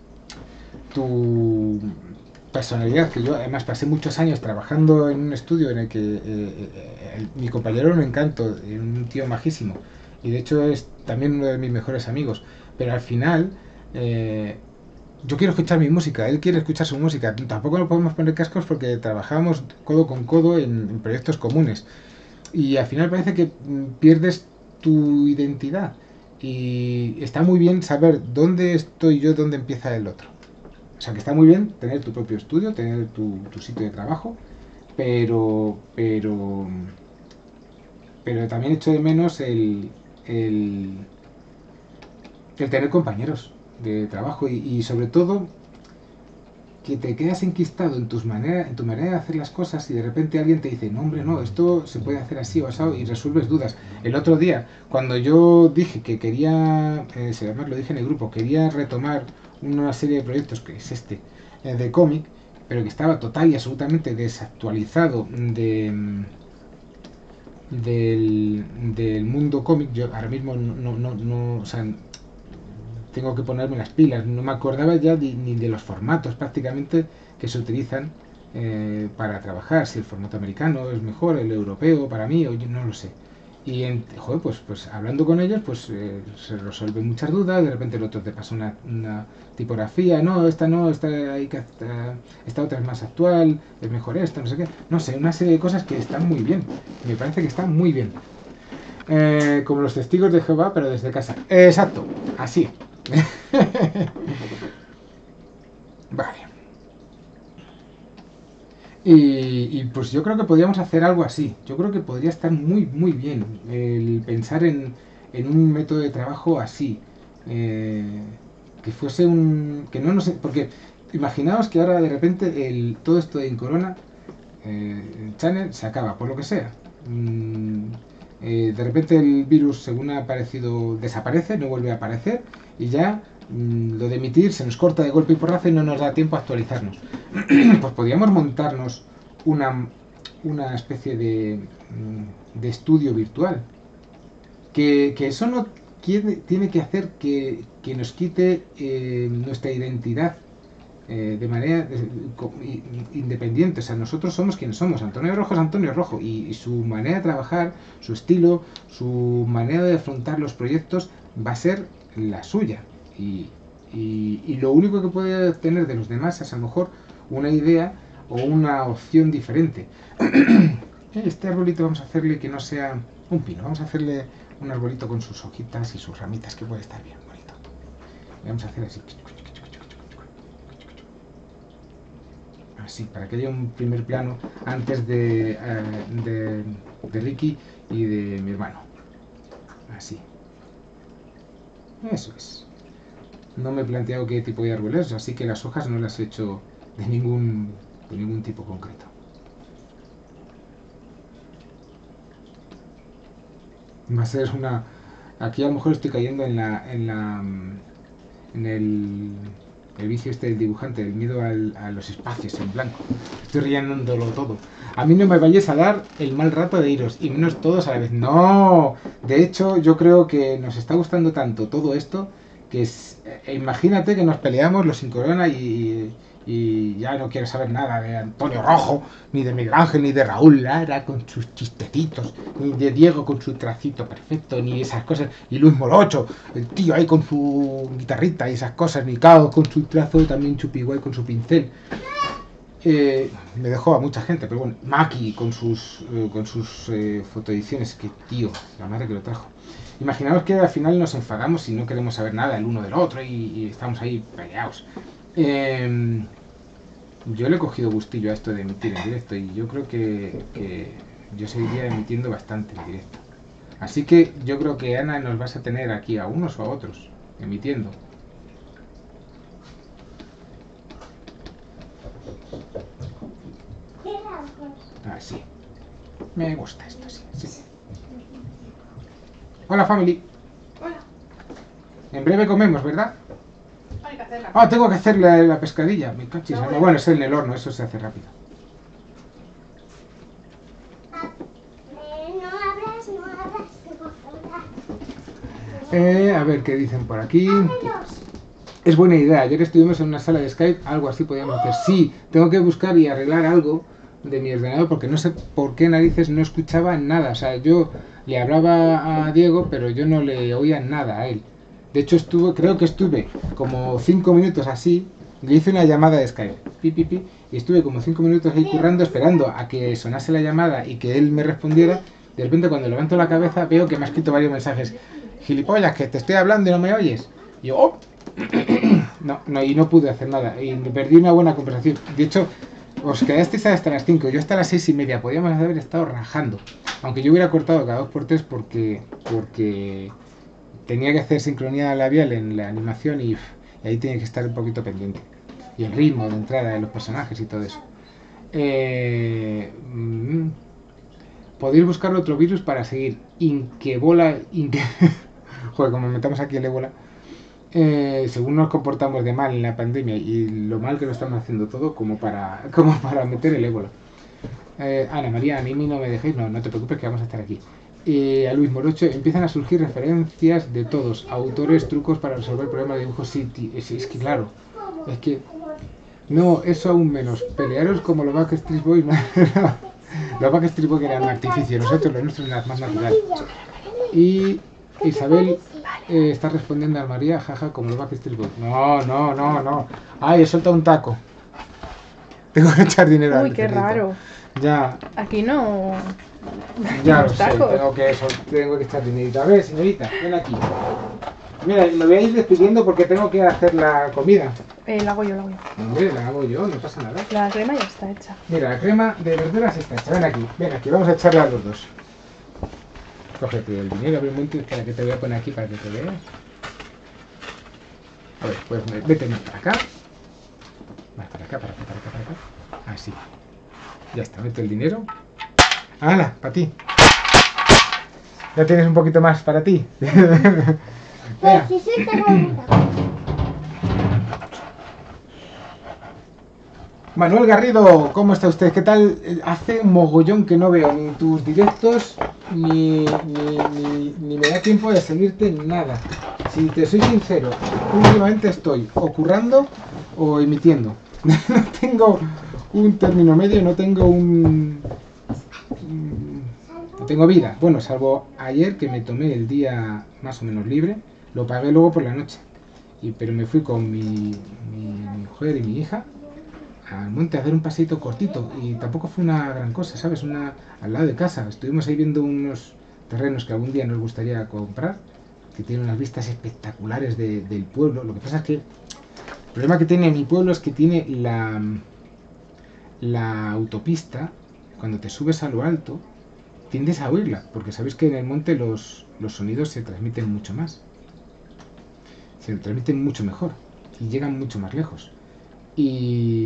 tu personalidad, que yo además pasé muchos años trabajando en un estudio en el que eh, eh, el, mi compañero era un encanto, un tío majísimo, y de hecho es también uno de mis mejores amigos, pero al final eh, yo quiero escuchar mi música, él quiere escuchar su música, tampoco nos podemos poner cascos porque trabajamos codo con codo en, en proyectos comunes, y al final parece que pierdes tu identidad, y está muy bien saber dónde estoy yo, dónde empieza el otro. O sea, que está muy bien tener tu propio estudio, tener tu, tu sitio de trabajo, pero, pero, pero también echo de menos el, el, el tener compañeros de trabajo y, y sobre todo que te quedas enquistado en, tus manera, en tu manera de hacer las cosas y de repente alguien te dice, no hombre, no, esto se puede hacer así o así, y resuelves dudas. El otro día, cuando yo dije que quería, eh, además lo dije en el grupo, quería retomar una serie de proyectos, que es este, eh, de cómic, pero que estaba total y absolutamente desactualizado de, del, del mundo cómic. Yo ahora mismo no, no, no, no, o sea, tengo que ponerme las pilas, no me acordaba ya ni, ni de los formatos prácticamente que se utilizan eh, para trabajar, si el formato americano es mejor, el europeo para mí, o yo no lo sé. Y en, joder, pues, pues hablando con ellos, pues eh, se resuelven muchas dudas, de repente el otro te pasa una, una tipografía, no, esta no, esta, hay que, esta, esta otra es más actual, es mejor esto, no sé qué, no sé, una serie de cosas que están muy bien, me parece que están muy bien. Eh, como los testigos de Jehová, pero desde casa. Eh, exacto, así. Vale. Y, y, pues yo creo que podríamos hacer algo así. Yo creo que podría estar muy, muy bien el pensar en, en un método de trabajo así. Eh, que fuese un... que no nos... Porque imaginaos que ahora de repente el, todo esto de Corona, eh, el channel se acaba, por lo que sea. Mm, eh, de repente el virus, según ha aparecido, desaparece, no vuelve a aparecer y ya mm, lo de emitir se nos corta de golpe y porrazo y no nos da tiempo a actualizarnos. Pues podríamos montarnos una, una especie de, de estudio virtual. Que, que eso no quiere, tiene que hacer que, que nos quite eh, nuestra identidad eh, de manera eh, independiente. O sea, nosotros somos quienes somos. Antonio Rojo es Antonio Rojo y, y su manera de trabajar, su estilo, su manera de afrontar los proyectos va a ser la suya. Y, y, y lo único que puede tener de los demás es a lo mejor una idea o una opción diferente. Este arbolito vamos a hacerle que no sea un pino, vamos a hacerle un arbolito con sus hojitas y sus ramitas que puede estar bien bonito. Y vamos a hacer así. Así, para que haya un primer plano antes de, uh, de, de Ricky y de mi hermano. Así. Eso es. No me he planteado qué tipo de árbol es, así que las hojas no las he hecho de ningún, de ningún tipo concreto. Va a ser una... Aquí a lo mejor estoy cayendo en la... En, la, en el, el vicio este del dibujante, el miedo al, a los espacios en blanco. Estoy riéndolo todo. A mí no me vayáis a dar el mal rato de iros, y menos todos a la vez. No, de hecho yo creo que nos está gustando tanto todo esto que es, eh, imagínate que nos peleamos los sin corona y, y ya no quiero saber nada de Antonio Rojo, ni de Miguel Ángel, ni de Raúl Lara con sus chistecitos, ni de Diego con su tracito perfecto, ni esas cosas, y Luis Morocho, el tío ahí con su guitarrita y esas cosas, ni Cao con su trazo, también Chupiguay con su pincel. Eh, me dejó a mucha gente, pero bueno, Maki con sus eh, con sus eh, fotoediciones, que tío, la madre que lo trajo. Imaginaos que al final nos enfadamos y no queremos saber nada el uno del otro y, y estamos ahí peleados. Eh, yo le he cogido gustillo a esto de emitir en directo y yo creo que, que yo seguiría emitiendo bastante en directo. Así que yo creo que Ana nos vas a tener aquí a unos o a otros emitiendo. Así. Me gusta esto, sí, sí. Hola, family. Hola. En breve comemos, ¿verdad? Hay que hacerla. Ah, tengo que hacer la, la pescadilla. Me cachis. No, No, bueno. bueno, es en el horno, eso se hace rápido. Eh, no abras, no abras, que por favor. Eh, a ver qué dicen por aquí. Ábrelos. Es buena idea. Ayer estuvimos en una sala de Skype, algo así podíamos hacer. Sí, tengo que buscar y arreglar algo de mi ordenador porque no sé por qué narices no escuchaba nada. O sea, yo le hablaba a Diego, pero yo no le oía nada a él. De hecho, estuve, creo que estuve como cinco minutos así. Le hice una llamada de Skype, pi, pi, pi, y estuve como cinco minutos ahí currando, esperando a que sonase la llamada y que él me respondiera. De repente, cuando levanto la cabeza, veo que me ha escrito varios mensajes. Gilipollas, que te estoy hablando y no me oyes. Y yo, ¡oh! No, no, y no pude hacer nada. Y me perdí una buena conversación. De hecho, os quedasteis hasta las cinco, yo hasta las seis y media. Podíamos haber estado rajando. Aunque yo hubiera cortado cada dos por tres porque, porque tenía que hacer sincronía labial en la animación y, y ahí tenía que estar un poquito pendiente. Y el ritmo de entrada de los personajes y todo eso. Eh, mm, podéis buscar otro virus para seguir. Inquebola. Inque... Joder, como metamos aquí el ébola. Eh, según nos comportamos de mal en la pandemia y lo mal que lo estamos haciendo todo, como para, como para meter el ébola. Eh, Ana María, a mí no me dejéis, no, no te preocupes que vamos a estar aquí. Eh, a Luis Morocho, empiezan a surgir referencias de todos, autores, trucos para resolver problemas de dibujo. Sí, tí, es, es que claro, es que no, eso aún menos. Pelearos como los Backstreet Boys. Los Backstreet Boys eran un artificio, nosotros lo nuestro es más natural. Y Isabel eh, está respondiendo a María, jaja, como los Backstreet Boys. No, no, no, no. Ay, he soltado un taco. Tengo que echar dinero al Uy, qué cerrito. raro. Ya, Aquí no. ya lo Los sé, tacos. tengo que, sol- tengo que echar dinero. A ver, señorita, ven aquí. Mira, me voy a ir despidiendo porque tengo que hacer la comida. Eh, la hago yo, la hago yo. Hombre, la hago yo, no pasa nada. La crema ya está hecha. Mira, la crema de verduras está hecha. Ven aquí, ven aquí, vamos a echarla a los dos. Cógete el dinero, abre un momento, espera que te voy a poner aquí para que te veas. A ver, pues vete más para acá. Más para acá, para acá, para acá, para acá. Así. Ya está, mete el dinero. ¡Hala! Para ti. Ya tienes un poquito más para ti. Venga. diecisiete preguntas. Manuel Garrido, ¿cómo está usted? ¿Qué tal? Eh, Hace un mogollón que no veo ni tus directos, ni, ni, ni, ni me da tiempo de seguirte ni nada. Si te soy sincero, últimamente estoy o currando o emitiendo. No tengo un término medio, no tengo un... un- No tengo vida. Bueno, salvo ayer que me tomé el día más o menos libre, lo pagué luego por la noche. Y, pero me fui con mi, mi mujer y mi hija al monte a hacer un paseito cortito y tampoco fue una gran cosa, ¿sabes? Una al lado de casa. Estuvimos ahí viendo unos terrenos que algún día nos gustaría comprar, que tienen unas vistas espectaculares de- del pueblo. Lo que pasa es que el problema que tiene mi pueblo es que tiene la, la autopista, cuando te subes a lo alto, tiendes a oírla, porque sabéis que en el monte los, los sonidos se transmiten mucho más, se transmiten mucho mejor y llegan mucho más lejos. Y,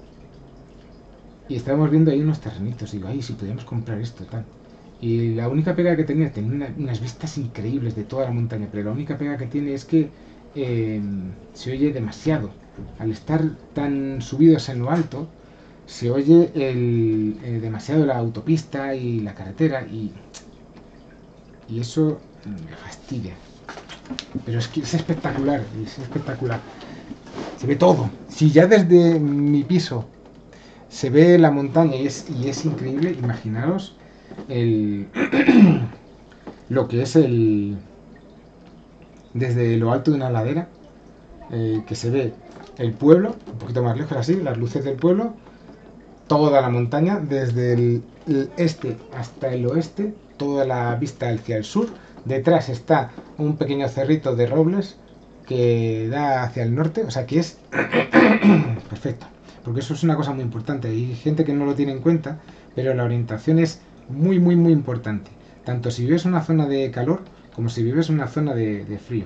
y estábamos viendo ahí unos terrenitos. Y digo, ay, si podíamos comprar esto, tal. Y la única pega que tenía, tenía una- unas vistas increíbles de toda la montaña, pero la única pega que tiene es que eh, se oye demasiado. Al estar tan subidos en lo alto, se oye el, eh, demasiado la autopista y la carretera y, y eso me fastidia. Pero es que es espectacular, es espectacular. Se ve todo. Si ya desde mi piso se ve la montaña y es, y es increíble, imaginaros el, lo que es el desde lo alto de una ladera, eh, que se ve el pueblo, un poquito más lejos así, las luces del pueblo, toda la montaña, desde el, el este hasta el oeste, toda la vista hacia el sur. Detrás está un pequeño cerrito de robles que da hacia el norte, o sea que es perfecto, porque eso es una cosa muy importante. Hay gente que no lo tiene en cuenta, pero la orientación es muy, muy, muy importante, tanto si vives en una zona de calor como si vives en una zona de, de frío.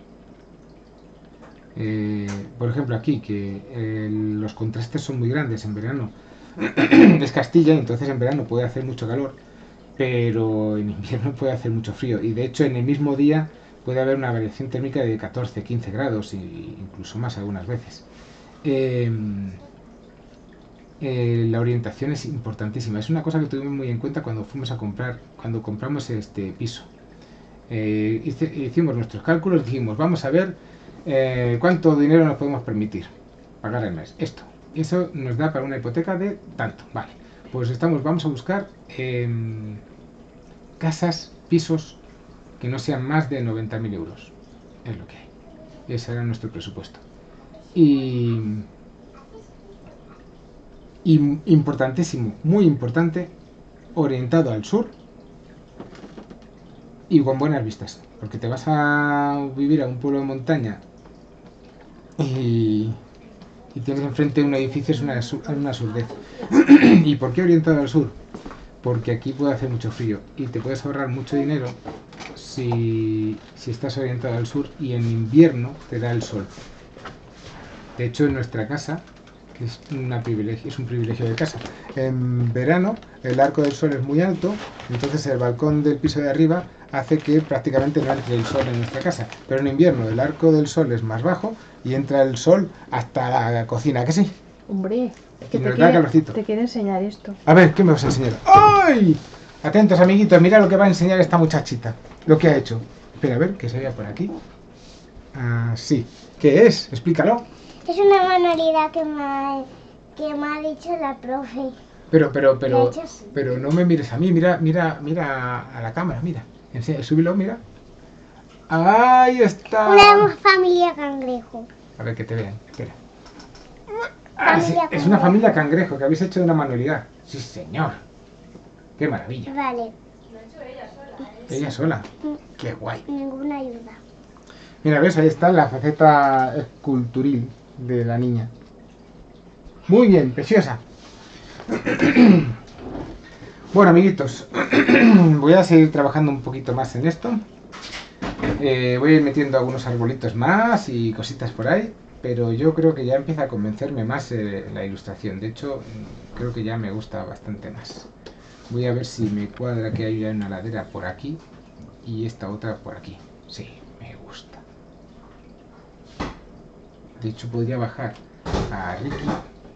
Eh, por ejemplo aquí, que eh, los contrastes son muy grandes en verano. Es Castilla, entonces en verano puede hacer mucho calor pero en invierno puede hacer mucho frío y de hecho en el mismo día puede haber una variación térmica de catorce, quince grados e incluso más algunas veces. Eh, eh, la orientación es importantísima, es una cosa que tuvimos muy en cuenta cuando fuimos a comprar, cuando compramos este piso. Eh, hice, hicimos nuestros cálculos, dijimos vamos a ver eh, cuánto dinero nos podemos permitir pagar al mes, esto, eso nos da para una hipoteca de tanto, vale, pues estamos, vamos a buscar eh, casas, pisos que no sean más de noventa mil euros, es lo que hay, ese era nuestro presupuesto. Y, y importantísimo, muy importante, orientado al sur y con buenas vistas, porque te vas a vivir a un pueblo de montaña y, y tienes enfrente un edificio, es una, una absurdez. ¿Y por qué orientado al sur? Porque aquí puede hacer mucho frío y te puedes ahorrar mucho dinero si, si estás orientado al sur y en invierno te da el sol. De hecho, en nuestra casa, que es, una privilegio, es un privilegio de casa, en verano el arco del sol es muy alto, entonces el balcón del piso de arriba hace que prácticamente no entre el sol en nuestra casa. Pero en invierno el arco del sol es más bajo y entra el sol hasta la cocina, ¿que sí? Hombre, es que Y te nos da quiere, calorcito. te quiere enseñar esto. A ver, ¿qué me vas a enseñar? ¡Ay! Atentos, amiguitos, mira lo que va a enseñar esta muchachita. Lo que ha hecho. Espera, a ver, que se vea por aquí. Ah, sí. ¿Qué es? Explícalo. Es una manualidad que me ha, que me ha dicho la profe. Pero, pero, pero, De hecho, sí. pero no me mires a mí, mira, mira, mira a la cámara, mira. Enseña, súbelo, mira. Ahí está. Una familia cangrejo. A ver que te vean, espera. Ah, sí, Familia es una cangrejo. familia cangrejo que habéis hecho de una manualidad. Sí, señor. Qué maravilla. Vale, Ella sola. Qué guay. ninguna ayuda. Mira, ves, ahí está la faceta esculturil de la niña. Muy bien, preciosa. Bueno, amiguitos, voy a seguir trabajando un poquito más en esto. Eh, voy a ir metiendo algunos arbolitos más y cositas por ahí, pero yo creo que ya empieza a convencerme más eh, la ilustración. De hecho, creo que ya me gusta bastante más. Voy a ver si me cuadra que hay una ladera por aquí y esta otra por aquí. Sí, me gusta. De hecho, podría bajar a Ricky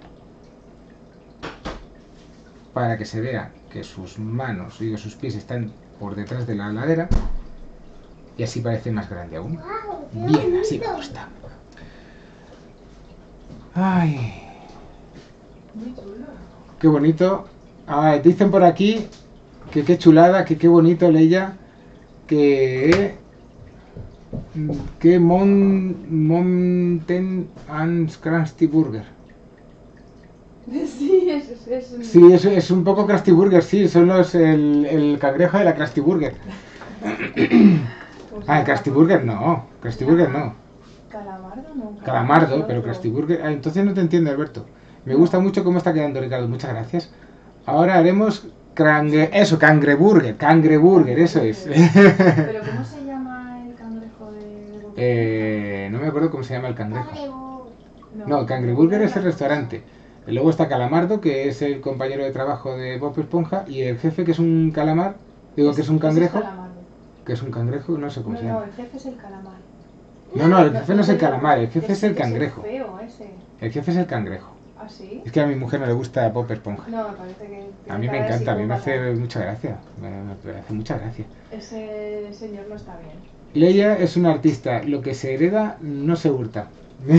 para que se vea que sus manos, digo, sus pies están por detrás de la ladera y así parece más grande aún. Bien, así me gusta. Ay, qué bonito. Ay, te dicen por aquí que qué chulada, que qué bonito, Leia, que que Mon, Mountain and Krusty Burger. Sí, es, es, es... Sí, es, es un poco Krusty Burger, sí, son los el, el cangrejo de la Krusty Burger. Ah, el Krusty Burger no, Krusty Burger no. Calamardo, no. Calamardo, pero Krusty Burger. Ah, entonces no te entiendo, Alberto. Me gusta mucho cómo está quedando, Ricardo, muchas gracias. Ahora haremos cangre, eso, cangreburger, cangreburger, eso es. ¿Pero cómo se llama el cangrejo de...? eh, no me acuerdo cómo se llama el cangrejo. Cangrejo. No, cangreburger es el restaurante. Luego está Calamardo, que es el compañero de trabajo de Bob Esponja, y el jefe, que es un calamar, digo que es un cangrejo, que es un cangrejo, no sé cómo No, se no, llama. el jefe es el calamar. No, no, el jefe no es el calamar, el jefe es el Es cangrejo. feo ese. El jefe es el cangrejo. ¿Ah, sí? Es que a mi mujer no le gusta Bob Esponja. No, me parece que... tiene A mí me cara de encanta, a mí me psicópata. hace mucha gracia. Me, me hace mucha gracia. Ese señor no está bien. Leia es una artista, lo que se hereda no se hurta.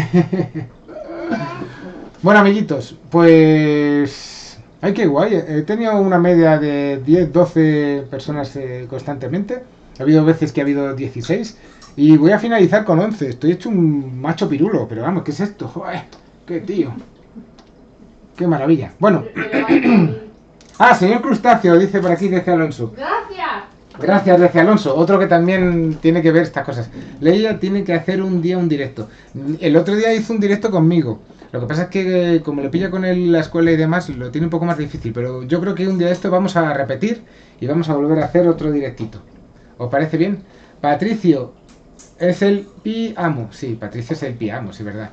Bueno, amiguitos, pues... ¡Ay, qué guay! He tenido una media de diez, doce personas eh, constantemente. Ha habido veces que ha habido dieciséis. Y voy a finalizar con once. Estoy hecho un macho pirulo, pero vamos, ¿qué es esto? ¡Joder! ¡Qué tío! ¡Qué maravilla! Bueno. Ah, señor Crustáceo, dice por aquí, dice Alonso. ¡Gracias! Gracias, dice Alonso. Otro que también tiene que ver estas cosas. Leia tiene que hacer un día un directo. El otro día hizo un directo conmigo. Lo que pasa es que como le pilla con él la escuela y demás, lo tiene un poco más difícil. Pero yo creo que un día de esto vamos a repetir y vamos a volver a hacer otro directito. ¿Os parece bien? Patricio es el pi amo. Sí, Patricio es el pi amo, sí, verdad.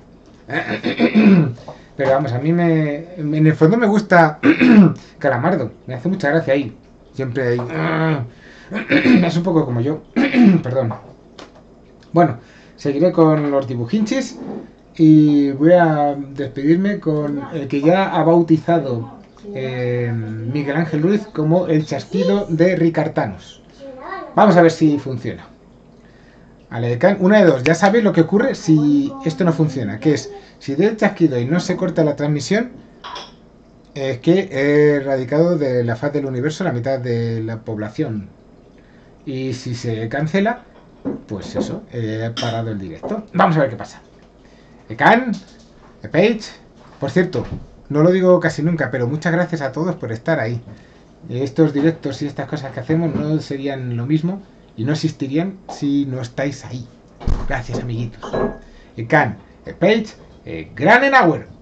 Pero vamos, a mí me... En el fondo me gusta Calamardo. Me hace mucha gracia ahí. Siempre hay... Es un poco como yo. Perdón. Bueno, seguiré con los dibujinchis y voy a despedirme con el que ya ha bautizado eh, Miguel Ángel Ruiz como el chasquido de Ricartanos. Vamos a ver si funciona. Vale, una de dos. Ya sabéis lo que ocurre si esto no funciona, que es, si doy el chasquido y no se corta la transmisión, es que he erradicado de la faz del universo la mitad de la población. Y si se cancela, pues eso, he parado el directo. Vamos a ver qué pasa. Ekan, Page, por cierto, no lo digo casi nunca, pero muchas gracias a todos por estar ahí. Estos directos y estas cosas que hacemos no serían lo mismo y no existirían si no estáis ahí. Gracias, amiguitos. Ekan, Page, Granenauer.